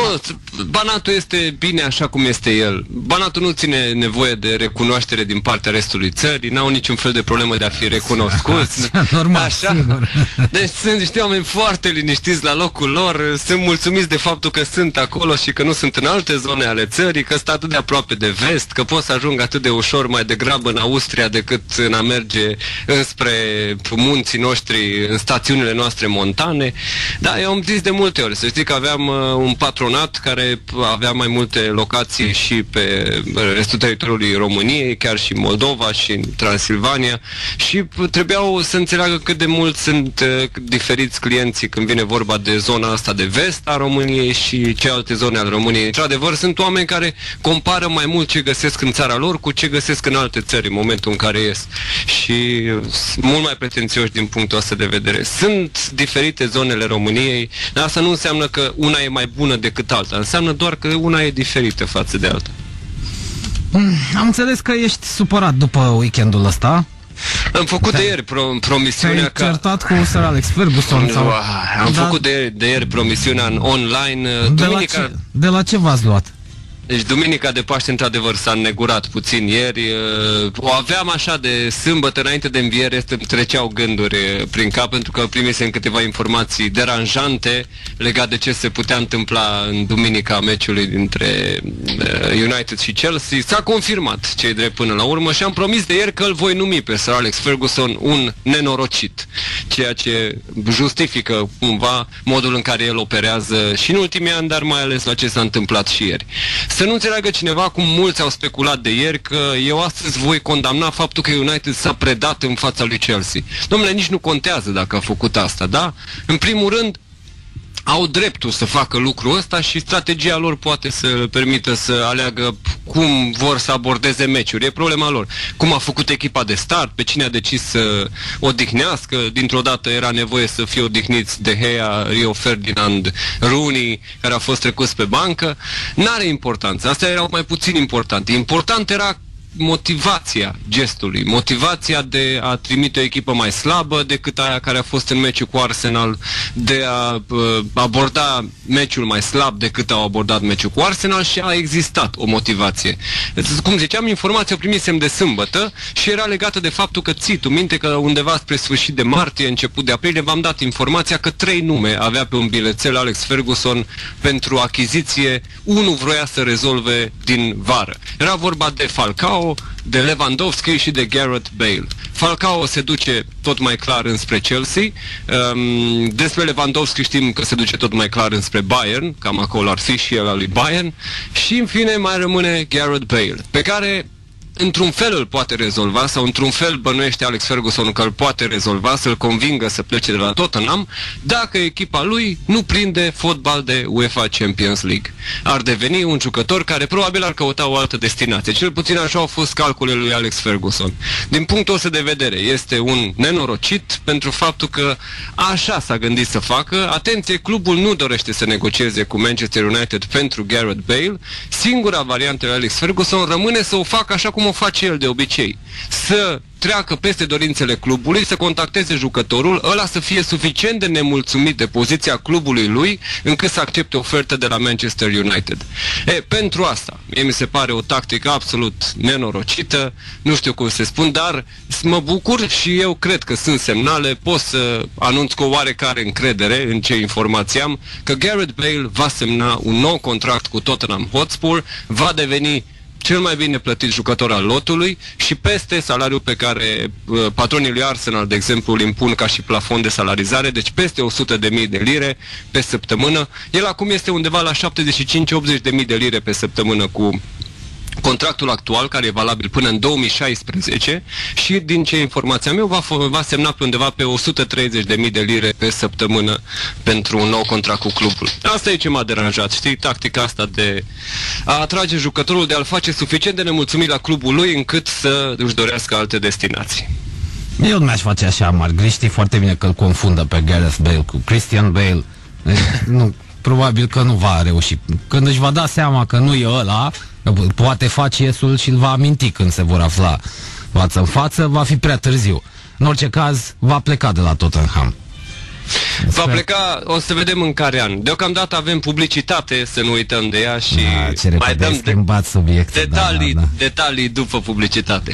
Banatul este bine așa cum este el. Banatul nu ține nevoie de recunoaștere din partea restului țării, n-au niciun fel de problemă de a fi recunoscuți. Normal, așa. Sigur. Deci sunt niște oameni foarte liniștiți la locul lor, sunt mulțumiți de faptul că sunt acolo și că nu sunt în alte zone ale țării, că sunt atât de aproape de vest, că pot să ajung atât de ușor mai degrabă în Austria decât în a merge înspre munții noștri, în stațiunile noastre montane. Da, eu am zis de multe ori, să știi că aveam uh, un patronat care avea mai multe locații și pe restul teritoriului României, chiar și Moldova și în Transilvania, și trebuiau să înțeleagă cât de mult sunt uh, diferiți clienții când vine vorba de zona asta de vest a României și cealaltă zone ale României. Într-adevăr, sunt oameni care compară mai mult ce găsesc în țara lor cu ce găsesc în alte țări în momentul în care ies. Și sunt mult mai pretențioși din punctul ăsta de vedere. Sunt diferite zonele României, dar asta nu înseamnă că una e mai bună decât alta. Înseamnă doar că una e diferită față de alta. Am înțeles că ești supărat după weekendul ăsta. Am făcut de ieri pro promisiunea că... că... Ai certat cu Sir Alex Ferguson? Sau... Am da. făcut de, de ieri promisiunea în online. De Duminica... la ce, de la ce v-ați luat? Deci duminica de Paște într-adevăr s-a negurat puțin ieri. O aveam așa de sâmbătă înainte de înviere, îmi treceau gânduri prin cap pentru că primisem câteva informații deranjante legate de ce se putea întâmpla în duminica meciului dintre United și Chelsea. S-a confirmat ce-i drept până la urmă și am promis de ieri că îl voi numi pe Sir Alex Ferguson un nenorocit, ceea ce justifică cumva modul în care el operează și în ultimii ani, dar mai ales la ce s-a întâmplat și ieri. Să nu înțeleagă cineva, cum mulți au speculat de ieri, că eu astăzi voi condamna faptul că United s-a predat în fața lui Chelsea. Dom'le, nici nu contează dacă a făcut asta, da? În primul rând, au dreptul să facă lucrul ăsta și strategia lor poate să le permită să aleagă cum vor să abordeze meciuri. E problema lor. Cum a făcut echipa de start, pe cine a decis să odihnească, dintr-o dată era nevoie să fie odihniți De Gea, Rio Ferdinand, Rooney, care a fost trecuți pe bancă. N-are importanță. Astea erau mai puțin importante. Important era motivația gestului, motivația de a trimite o echipă mai slabă decât aia care a fost în meciul cu Arsenal, de a uh, aborda meciul mai slab decât au abordat meciul cu Arsenal și a existat o motivație. Cum ziceam, informația o primisem de sâmbătă și era legată de faptul că ții tu minte că undeva spre sfârșit de martie, început de aprilie, v-am dat informația că trei nume avea pe un bilețel Alex Ferguson pentru achiziție, unul vroia să rezolve din vară. Era vorba de Falcao, de Lewandowski și de Gareth Bale. Falcao se duce tot mai clar înspre Chelsea, um, despre Lewandowski știm că se duce tot mai clar înspre Bayern, cam acolo ar fi și el al lui Bayern, și în fine mai rămâne Gareth Bale, pe care într-un fel îl poate rezolva, sau într-un fel bănuiește Alex Ferguson că îl poate rezolva, să-l convingă să plece de la Tottenham, dacă echipa lui nu prinde fotbal de UEFA Champions League. Ar deveni un jucător care probabil ar căuta o altă destinație. Cel puțin așa au fost calculele lui Alex Ferguson. Din punctul ăsta de vedere, este un nenorocit pentru faptul că așa s-a gândit să facă. Atenție, clubul nu dorește să negocieze cu Manchester United pentru Gareth Bale. Singura variantă lui Alex Ferguson rămâne să o facă așa cum o face el de obicei. Să treacă peste dorințele clubului, să contacteze jucătorul, ăla să fie suficient de nemulțumit de poziția clubului lui, încât să accepte ofertă de la Manchester United. E, pentru asta, mie mi se pare o tactică absolut nenorocită, nu știu cum se spun, dar mă bucur și eu cred că sunt semnale, pot să anunț cu oarecare încredere în ce informații am, că Gareth Bale va semna un nou contract cu Tottenham Hotspur, va deveni cel mai bine plătit jucător al lotului și peste salariul pe care uh, patronii lui Arsenal, de exemplu, îl impun ca și plafon de salarizare, deci peste o sută de mii de lire pe săptămână. El acum este undeva la șaptezeci și cinci optzeci de mii de lire pe săptămână cu contractul actual, care e valabil până în două mii șaisprezece, și din ce informația mea va, va semna pe undeva pe o sută treizeci de mii de lire pe săptămână pentru un nou contract cu clubul. Asta e ce m-a deranjat, știi, tactica asta de a atrage jucătorul, de a-l face suficient de nemulțumit la clubul lui încât să își dorească alte destinații. Eu nu mi-aș face așa mari, știi foarte bine că îl confundă pe Gareth Bale cu Christian Bale. Nu, probabil că nu va reuși. Când își va da seama că nu e ăla, poate face iesul și îl va aminti când se vor afla față în față, va fi prea târziu. În orice caz, va pleca de la Tottenham. Va pleca, o să vedem în care an. Deocamdată avem publicitate, să nu uităm de ea și da, mai dăm de subiectul, detalii, da, da, da. detalii după publicitate.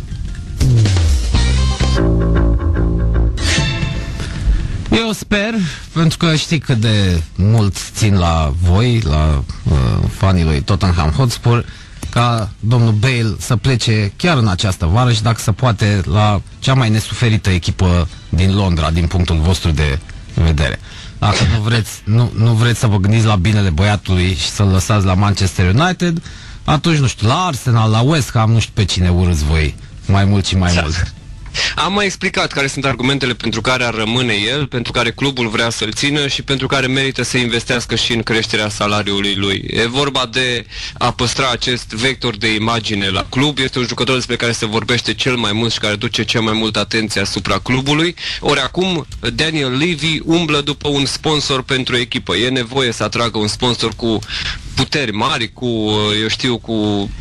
Eu sper, pentru că știi cât de mult țin la voi, la uh, fanii lui Tottenham Hotspur, ca domnul Bale să plece chiar în această vară și dacă se poate la cea mai nesuferită echipă din Londra, din punctul vostru de vedere. Dacă nu vreți, nu, nu vreți să vă gândiți la binele băiatului și să-l lăsați la Manchester United, atunci, nu știu, la Arsenal, la West Ham, nu știu pe cine urâți voi mai mult și mai da. mult. Am mai explicat care sunt argumentele pentru care ar rămâne el, pentru care clubul vrea să-l țină și pentru care merită să investească și în creșterea salariului lui. E vorba de a păstra acest vector de imagine la club. Este un jucător despre care se vorbește cel mai mult și care duce cel mai mult atenție asupra clubului. Ori acum Daniel Levy umblă după un sponsor pentru echipă. E nevoie să atragă un sponsor cu puteri mari, cu, eu știu, cu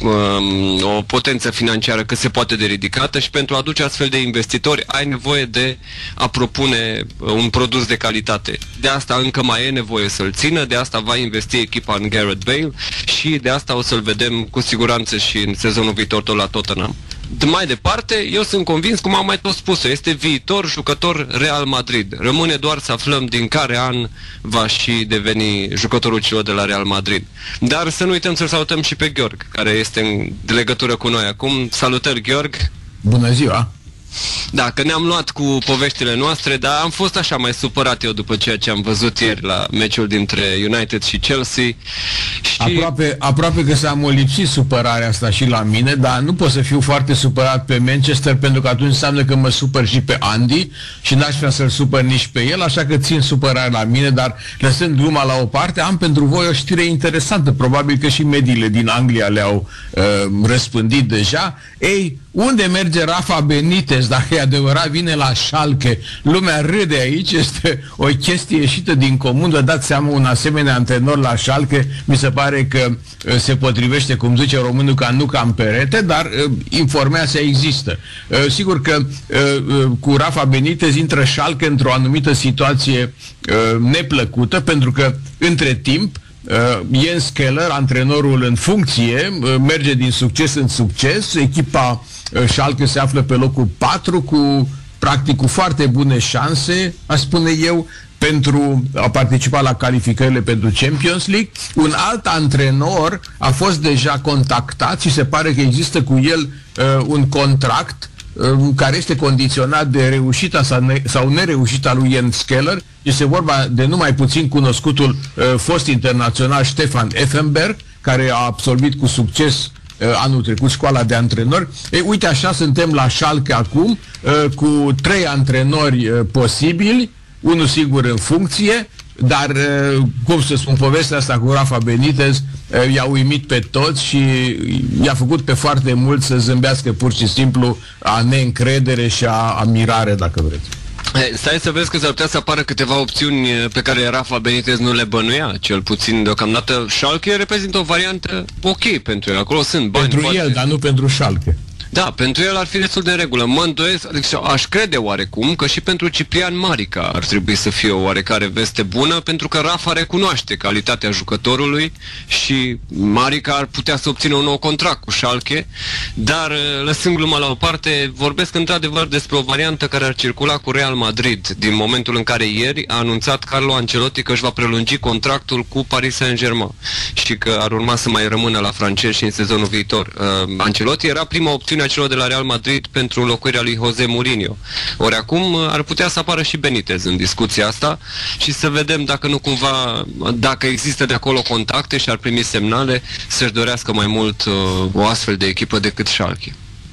um, o potență financiară cât se poate de ridicată și pentru a aduce astfel de investitori ai nevoie de a propune un produs de calitate. De asta încă mai e nevoie să-l țină, de asta va investi echipa în Gareth Bale și de asta o să-l vedem cu siguranță și în sezonul viitor tot la Tottenham. De mai departe, eu sunt convins, cum am mai tot spus, este viitor jucător Real Madrid. Rămâne doar să aflăm din care an va și deveni jucătorul celor de la Real Madrid. Dar să nu uităm să-l salutăm și pe Gheorg, care este în legătură cu noi acum. Salutări, Gheorg! Bună ziua! Da, că ne-am luat cu poveștile noastre, dar am fost așa mai supărat eu după ceea ce am văzut ieri la meciul dintre United și Chelsea. Și... Aproape, aproape că s-a molipsit supărarea asta și la mine, dar nu pot să fiu foarte supărat pe Manchester, pentru că atunci înseamnă că mă supăr și pe Andy și n-aș vrea să-l supăr nici pe el, așa că țin supărarea la mine, dar lăsând gluma la o parte, am pentru voi o știre interesantă, probabil că și mediile din Anglia le-au uh, răspândit deja. Ei, unde merge Rafa Benitez? Dacă e adevărat, vine la Schalke. Lumea râde aici, este o chestie ieșită din comun. Vă dați seama, un asemenea antrenor la Schalke, mi se pare că uh, se potrivește, cum zice românul, ca nu ca în perete, dar uh, informația există. Uh, sigur că uh, uh, cu Rafa Benitez intră Schalke într-o anumită situație uh, neplăcută, pentru că între timp Uh, Jens Keller, antrenorul în funcție, uh, merge din succes în succes. Echipa uh, Schalke se află pe locul patru cu, practic, cu foarte bune șanse, aș spune eu, pentru a participa la calificările pentru Champions League. Un alt antrenor a fost deja contactat și se pare că există cu el uh, un contract care este condiționat de reușita sau, ne- sau nereușita lui Jens Keller. Este vorba de numai puțin cunoscutul uh, fost internațional Stefan Effenberg, care a absolvit cu succes uh, anul trecut școala de antrenori. Ei, uite, așa suntem la Schalke acum, uh, cu trei antrenori uh, posibili, unul sigur în funcție, dar, uh, cum să spun, povestea asta cu Rafa Benitez uh, i-a uimit pe toți și i-a făcut pe foarte mult să zâmbească pur și simplu a neîncredere și a, a mirare, dacă vreți. Stai să vezi că s-ar putea să apară câteva opțiuni pe care Rafa Benitez nu le bănuia, cel puțin deocamdată. Schalke reprezintă o variantă ok pentru el, acolo sunt bani. Pentru el, dar nu pentru Schalke. Da, pentru el ar fi destul de în regulă. Mă îndoiesc, adică aș crede oarecum că și pentru Ciprian Marica ar trebui să fie o oarecare veste bună, pentru că Rafa recunoaște calitatea jucătorului și Marica ar putea să obțină un nou contract cu Schalke, dar lăsând gluma la o parte, vorbesc într-adevăr despre o variantă care ar circula cu Real Madrid, din momentul în care ieri a anunțat Carlo Ancelotti că își va prelungi contractul cu Paris Saint-Germain și că ar urma să mai rămână la francezi și în sezonul viitor. Uh, Ancelotti era prima opțiune a celor de la Real Madrid pentru înlocuirea lui Jose Mourinho. Ori acum ar putea să apară și Benitez în discuția asta și să vedem dacă nu cumva, dacă există de acolo contacte și ar primi semnale să-și dorească mai mult uh, o astfel de echipă decât Schalke.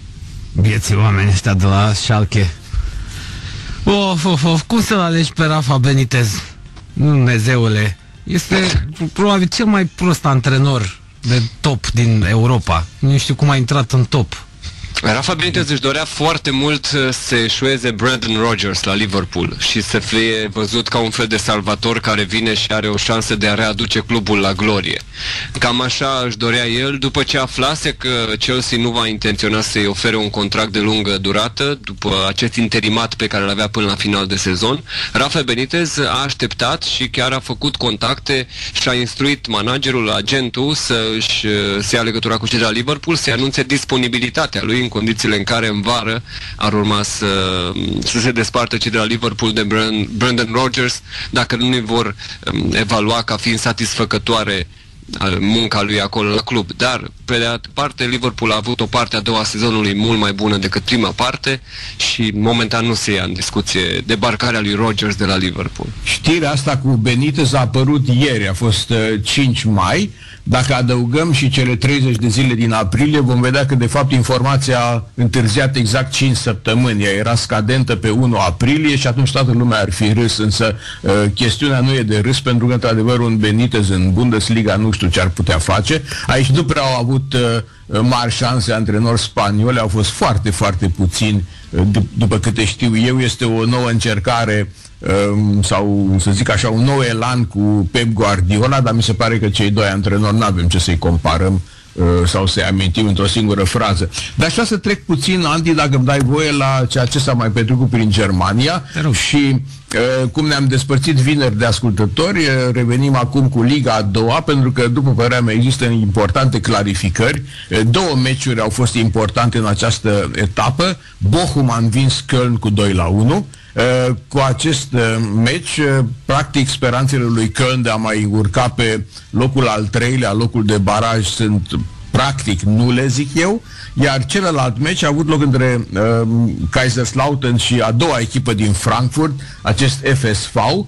Vieții oameni ăștia de la Schalke. Of, of, of, cum să-l alegi pe Rafa Benitez? Dumnezeule, este probabil cel mai prost antrenor de top din Europa. Nu știu cum a intrat în top. Rafa Benitez își dorea foarte mult să eșueze Brendan Rodgers la Liverpool și să fie văzut ca un fel de salvator care vine și are o șansă de a readuce clubul la glorie. Cam așa își dorea el, după ce aflase că Chelsea nu va intenționa să-i ofere un contract de lungă durată, după acest interimat pe care îl avea până la final de sezon. Rafa Benitez a așteptat și chiar a făcut contacte și a instruit managerul, agentul, să își să ia legătura cu cei de la Liverpool, să anunțe disponibilitatea lui în condițiile în care în vară ar urma să, să se despartă cei de la Liverpool de Brendan Rodgers, dacă nu ne vor um, evalua ca fiind satisfăcătoare munca lui acolo la club. Dar, pe de altă parte, Liverpool a avut o parte a doua sezonului mult mai bună decât prima parte și momentan nu se ia în discuție debarcarea lui Rodgers de la Liverpool. Știrea asta cu Benitez a apărut ieri, a fost uh, cinci mai. Dacă adăugăm și cele treizeci de zile din aprilie, vom vedea că de fapt informația a întârziat exact cinci săptămâni. Ea era scadentă pe unu aprilie și atunci toată lumea ar fi râs, însă uh, chestiunea nu e de râs, pentru că într-adevăr un Benitez în Bundesliga nu știu ce ar putea face. Aici nu prea au avut uh, mari șanse antrenori spanioli, au fost foarte, foarte puțini, uh, d- după câte știu eu. Este o nouă încercare sau, să zic așa, un nou elan cu Pep Guardiola, dar mi se pare că cei doi antrenori nu avem ce să-i comparăm sau să-i amintim într-o singură frază. Dar aș vrea să trec puțin, Andy, dacă îmi dai voie, la ceea ce s-a mai petrecut prin Germania și cum ne-am despărțit vineri de ascultători, revenim acum cu Liga a doua, pentru că, după părerea mea, există importante clarificări. Două meciuri au fost importante în această etapă. Bochum a învins Köln cu doi la unu. Uh, cu acest uh, meci, uh, practic, speranțele lui Köln de a mai urca pe locul al treilea, locul de baraj, sunt practic nule, zic eu, iar celălalt meci a avut loc între uh, Kaiserslautern și a doua echipă din Frankfurt, acest F S V. Uh,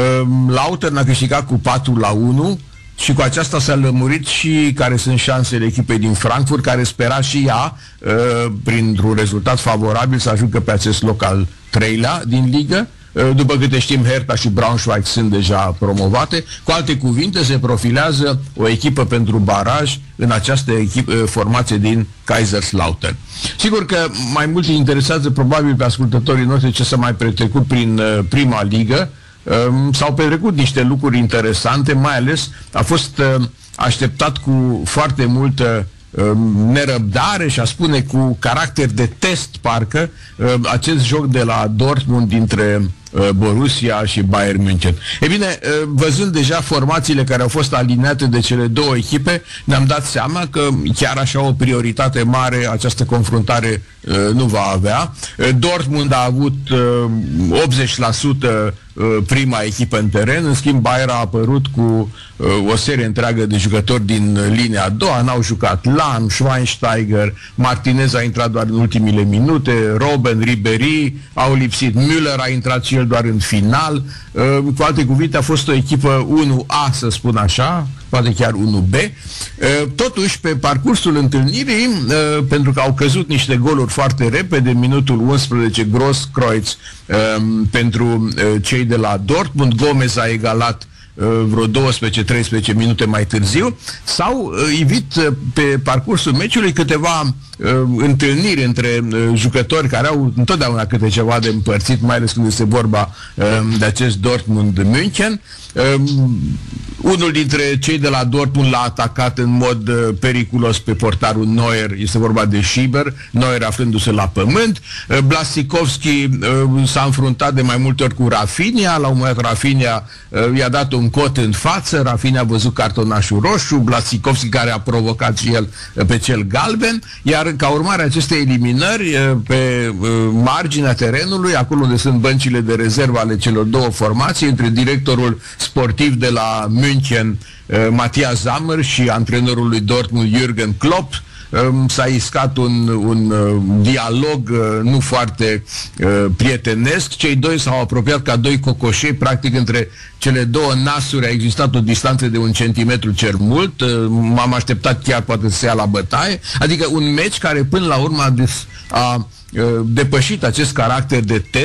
Lautern a câștigat cu patru la unu și cu aceasta s-a lămurit și care sunt șansele echipei din Frankfurt, care spera și ea, uh, printr-un rezultat favorabil, să ajungă pe acest loc al treilea din ligă. După câte știm, Hertha și Braunschweig sunt deja promovate. Cu alte cuvinte, se profilează o echipă pentru baraj în această echipă, formație din Kaiserslautern. Sigur că mai mult îi interesează probabil pe ascultătorii noștri ce s-a mai petrecut prin prima ligă. S-au petrecut niște lucruri interesante, mai ales a fost așteptat cu foarte multă nerăbdare și a spune cu caracter de test, parcă, acest joc de la Dortmund dintre Borussia și Bayern München. E bine, văzând deja formațiile care au fost alineate de cele două echipe, ne-am dat seama că chiar așa o prioritate mare această confruntare nu va avea. Dortmund a avut optzeci la sută prima echipă în teren, în schimb Bayern a apărut cu o serie întreagă de jucători din linia a doua, n-au jucat Lahm, Schweinsteiger, Martinez a intrat doar în ultimile minute, Robben, Ribéry au lipsit, Müller a intrat și el doar în final. Cu alte cuvinte, a fost o echipă unu A, să spun așa, poate chiar unu B. Totuși, pe parcursul întâlnirii, pentru că au căzut niște goluri foarte repede, minutul unsprezece, Grosskreutz pentru cei de la Dortmund, Gomez a egalat vreo douăsprezece treisprezece minute mai târziu, s-au ivit pe parcursul meciului câteva uh, întâlniri între uh, jucători care au întotdeauna câte ceva de împărțit, mai ales când este vorba uh, de acest Dortmund-München. Uh, unul dintre cei de la Dortmund l-a atacat în mod uh, periculos pe portarul Neuer, este vorba de Schieber, Neuer aflându-se la pământ. uh, Blasicovski uh, s-a înfruntat de mai multe ori cu Rafinha, la un moment dat Rafinha uh, i-a dat un cot în față, Rafinha a văzut cartonașul roșu, Blasicovski care a provocat și el uh, pe cel galben, iar ca urmare a acestei eliminări uh, pe uh, marginea terenului, acolo unde sunt băncile de rezervă ale celor două formații, între directorul sportiv de la München, uh, Matthias Sammer, și antrenorul lui Dortmund, Jürgen Klopp, um, s-a iscat un, un uh, dialog uh, nu foarte uh, prietenesc. Cei doi s-au apropiat ca doi cocoșei, practic între cele două nasuri a existat o distanță de un centimetru cel mult. uh, m-am așteptat chiar poate să se ia la bătaie, adică un meci care până la urmă a, des, a uh, depășit acest caracter de test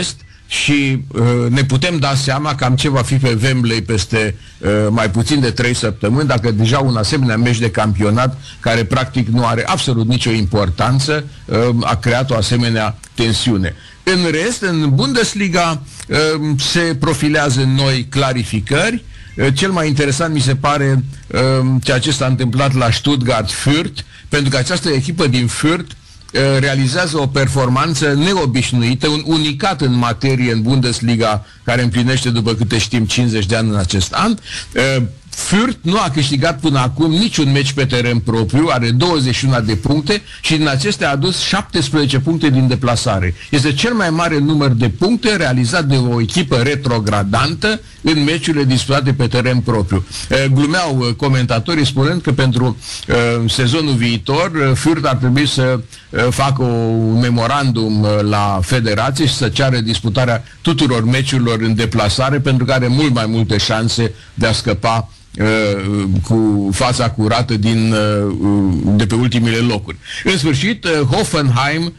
și uh, ne putem da seama cam ce va fi pe Wembley peste uh, mai puțin de trei săptămâni, dacă deja un asemenea meci de campionat, care practic nu are absolut nicio importanță, uh, a creat o asemenea tensiune. În rest, în Bundesliga uh, se profilează noi clarificări. Uh, cel mai interesant mi se pare uh, ceea ce s-a întâmplat la Stuttgart-Fürth, pentru că această echipă din Fürth realizează o performanță neobișnuită, un unicat în materie în Bundesliga, care împlinește, după câte știm, cincizeci de ani în acest an. Fürth nu a câștigat până acum niciun meci pe teren propriu, are douăzeci și unu de puncte și din acestea a adus șaptesprezece puncte din deplasare. Este cel mai mare număr de puncte realizat de o echipă retrogradantă în meciurile disputate pe teren propriu. Glumeau comentatorii spunând că pentru sezonul viitor Fürth ar trebui să facă un memorandum la federație și să ceară disputarea tuturor meciurilor în deplasare, pentru că are mult mai multe șanse de a scăpa cu fața curată din, de pe ultimile locuri. În sfârșit, Hoffenheim,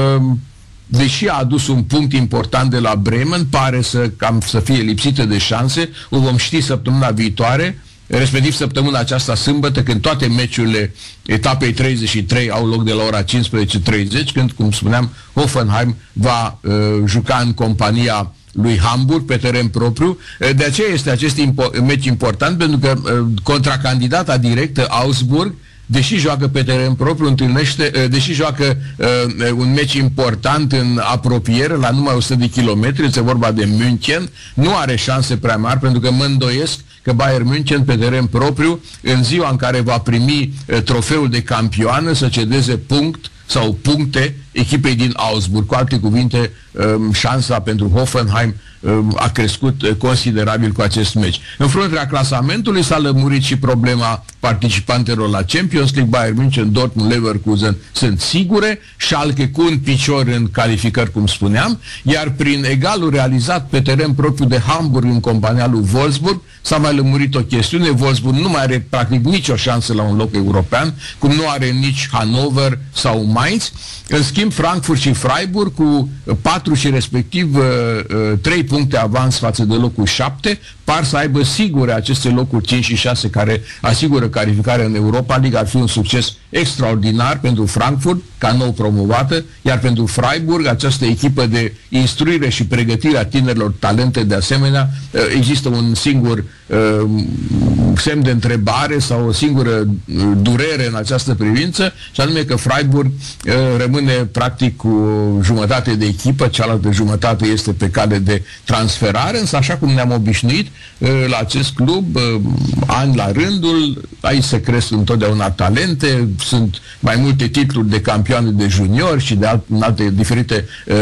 deși a adus un punct important de la Bremen, pare să cam să fie lipsită de șanse. O vom ști săptămâna viitoare, respectiv săptămâna aceasta sâmbătă, când toate meciurile etapei treizeci și trei au loc de la ora cincisprezece treizeci, când, cum spuneam, Hoffenheim va uh, juca în compania lui Hamburg pe teren propriu. De aceea este acest impo- meci important, pentru că uh, contracandidata directă, Augsburg, deși joacă pe teren propriu, întâlnește, deși joacă uh, un meci important în apropiere, la numai o sută de kilometri, este vorba de München, nu are șanse prea mari, pentru că mă îndoiesc că Bayern München pe teren propriu, în ziua în care va primi uh, trofeul de campioană, să cedeze punct sau puncte echipei din Augsburg. Cu alte cuvinte, um, șansa pentru Hoffenheim um, a crescut uh, considerabil cu acest meci. În fruntea clasamentului s-a lămurit și problema participantelor la Champions League. Bayern München, Dortmund, Leverkusen sunt sigure, Schalke cu un picior în calificări, cum spuneam, iar prin egalul realizat pe teren propriu de Hamburg în compania lui Wolfsburg, s-a mai lămurit o chestiune. Wolfsburg nu mai are practic nicio șansă la un loc european, cum nu are nici Hannover sau Mainz. În schimb, Frankfurt și Freiburg, cu patru și respectiv trei puncte avans față de locul șapte, par să aibă sigure aceste locuri cinci și șase care asigură calificarea în Europa League. Ar fi un succes extraordinar pentru Frankfurt, ca nou promovată, iar pentru Freiburg, această echipă de instruire și pregătire a tinerilor talente, de asemenea, există un singur uh, semn de întrebare sau o singură durere în această privință, și anume că Freiburg uh, rămâne practic cu jumătate de echipă, cealaltă jumătate este pe cale de transferare, însă așa cum ne-am obișnuit uh, la acest club, uh, ani la rândul, aici se cresc întotdeauna talente, sunt mai multe titluri de campioane de juniori și de alt, în alte diferite uh,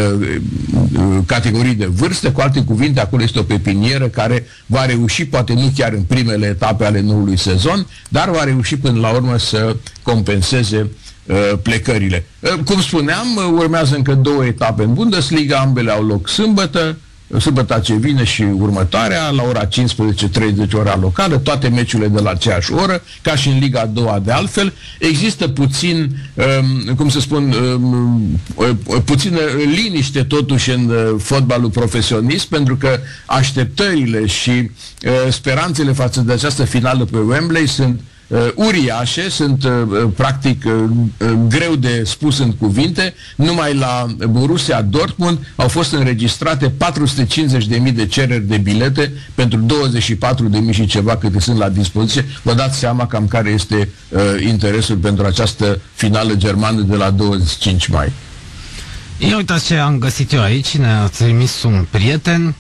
uh, categorii de vârstă. Cu alte cuvinte, acolo este o pepinieră care va reuși, poate nu chiar în primele etape ale noului sezon, dar va reuși până la urmă să compenseze uh, plecările. Uh, cum spuneam, uh, urmează încă două etape în Bundesliga, ambele au loc sâmbătă, sâmbătă ce vine și următoarea, la ora cincisprezece treizeci ora locală, toate meciurile de la aceeași oră, ca și în Liga a doua de altfel. Există puțin, um, cum să spun, um, puțină liniște totuși în uh, fotbalul profesionist, pentru că așteptările și uh, speranțele față de această finală pe Wembley sunt Uh, uriașe, sunt uh, practic uh, uh, greu de spus în cuvinte. Numai la Borussia Dortmund au fost înregistrate patru sute cincizeci de mii de cereri de bilete pentru douăzeci și patru de mii și ceva câte sunt la dispoziție. Vă dați seama cam care este uh, interesul pentru această finală germană de la douăzeci și cinci mai. Ia uitați ce am găsit eu aici. Ne-a trimis un prieten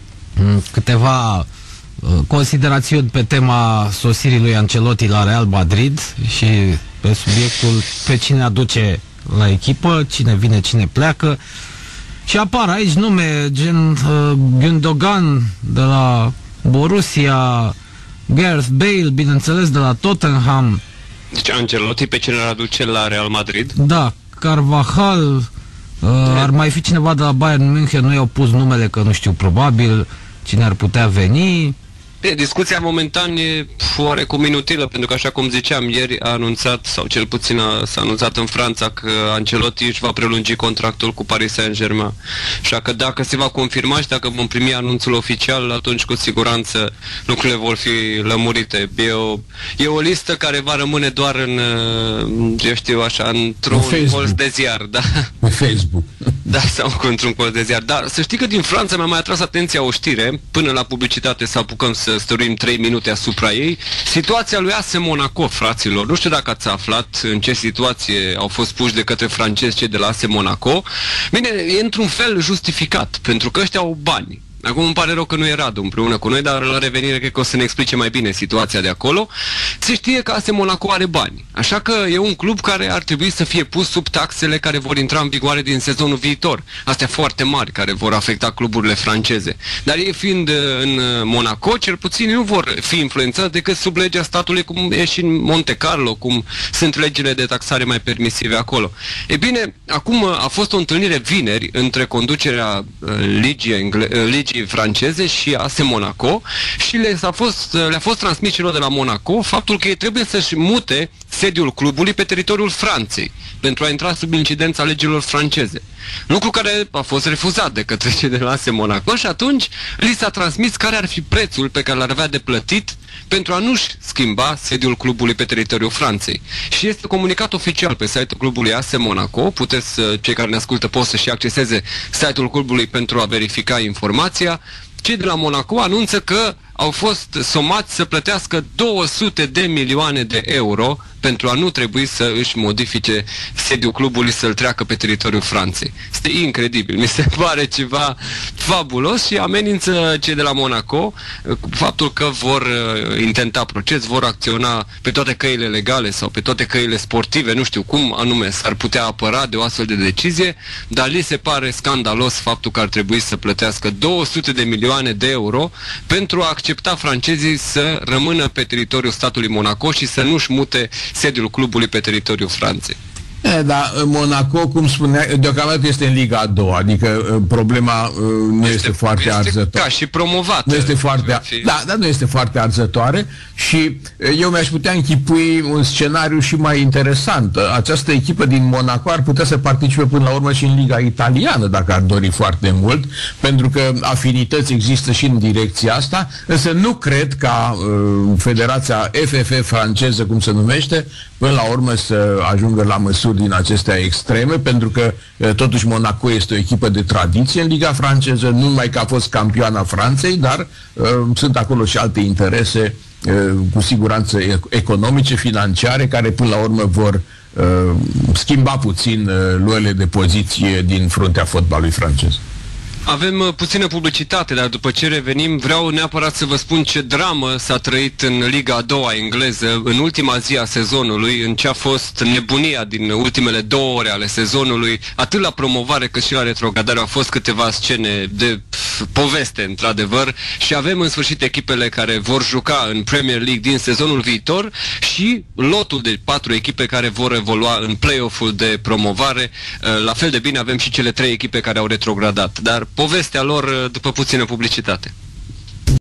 câteva considerațiuni pe tema sosirii lui Ancelotti la Real Madrid și pe subiectul pe cine aduce la echipă, cine vine, cine pleacă. Și apar aici nume gen uh, Gündogan de la Borussia, Gareth Bale, bineînțeles, de la Tottenham. Deci Ancelotti pe cine ar aduce la Real Madrid? Da, Carvajal, uh, ar mai fi cineva de la Bayern München, nu i-au pus numele că nu știu, probabil cine ar putea veni. Bine, discuția momentan e oarecum inutilă, pentru că, așa cum ziceam, ieri a anunțat, sau cel puțin a, s-a anunțat în Franța, că Ancelotti își va prelungi contractul cu Paris Saint-Germain. Așa că dacă se va confirma și dacă vom primi anunțul oficial, atunci cu siguranță lucrurile vor fi lămurite. E o, e o listă care va rămâne doar în, eu știu așa, într-un colț de ziar, da? Pe Facebook. Da, sau într-un colț de ziar. Dar să știi că din Franța mi-a mai atras atenția o știre, până la publicitate să apucăm să stăruim trei minute asupra ei. Situația lui A S Monaco, fraților. Nu știu dacă ați aflat în ce situație au fost puși de către francezi cei de la A S Monaco. Bine, e într-un fel justificat, pentru că ăștia au bani. Acum îmi pare rău că nu e Radu împreună cu noi, dar la revenire cred că o să ne explice mai bine situația de acolo. Se știe că A S Monaco are bani, așa că e un club care ar trebui să fie pus sub taxele care vor intra în vigoare din sezonul viitor. Astea foarte mari care vor afecta cluburile franceze. Dar ei fiind în Monaco, cel puțin nu vor fi influențați decât sub legea statului, cum e și în Monte Carlo, cum sunt legile de taxare mai permisive acolo. E bine, acum a fost o întâlnire vineri între conducerea ligii, engle- ligii franceze și A S Monaco și le-a fost, le-a fost transmis celor de la Monaco faptul că ei trebuie să-și mute sediul clubului pe teritoriul Franței pentru a intra sub incidența legilor franceze. Lucru care a fost refuzat de către cei de la A S Monaco și atunci li s-a transmis care ar fi prețul pe care l-ar avea de plătit pentru a nu-și schimba sediul clubului pe teritoriul Franței. Și este comunicat oficial pe site-ul clubului A S Monaco. Puteți, cei care ne ascultă, pot să și acceseze site-ul clubului pentru a verifica informația. Cei de la Monaco anunță că au fost somați să plătească două sute de milioane de euro pentru a nu trebui să își modifice sediul clubului, să-l treacă pe teritoriul Franței. Este incredibil, mi se pare ceva fabulos și amenință cei de la Monaco cu faptul că vor intenta proces, vor acționa pe toate căile legale sau pe toate căile sportive, nu știu cum anume s-ar putea apăra de o astfel de decizie, dar li se pare scandalos faptul că ar trebui să plătească două sute de milioane de euro pentru a accepta francezii să rămână pe teritoriul statului Monaco și să nu-și mute sediul clubului pe teritoriul Franței. E, da, Monaco, cum spunea, deocamdată este în Liga a doua, adică problema nu este, este foarte este arzătoare. Ca și promovat. Nu este foarte, da, dar nu este foarte arzătoare și eu mi-aș putea închipui un scenariu și mai interesant. Această echipă din Monaco ar putea să participe până la urmă și în Liga italiană, dacă ar dori foarte mult, pentru că afinități există și în direcția asta, însă nu cred ca uh, Federația F F franceză, cum se numește, până la urmă să ajungă la măsuri din acestea extreme, pentru că totuși Monaco este o echipă de tradiție în Liga franceză, nu numai că a fost campioana Franței, dar uh, sunt acolo și alte interese uh, cu siguranță economice, financiare, care până la urmă vor uh, schimba puțin uh, luările de poziție din fruntea fotbalului francez. Avem uh, puțină publicitate, dar după ce revenim vreau neapărat să vă spun ce dramă s-a trăit în Liga a doua engleză în ultima zi a sezonului, în ce a fost nebunia din ultimele două ore ale sezonului, atât la promovare cât și la retrogradare. Au fost câteva scene de pf, poveste, într-adevăr, și avem în sfârșit echipele care vor juca în Premier League din sezonul viitor și lotul de patru echipe care vor evolua în play-off-ul de promovare. Uh, la fel de bine avem și cele trei echipe care au retrogradat, dar povestea lor după puțină publicitate.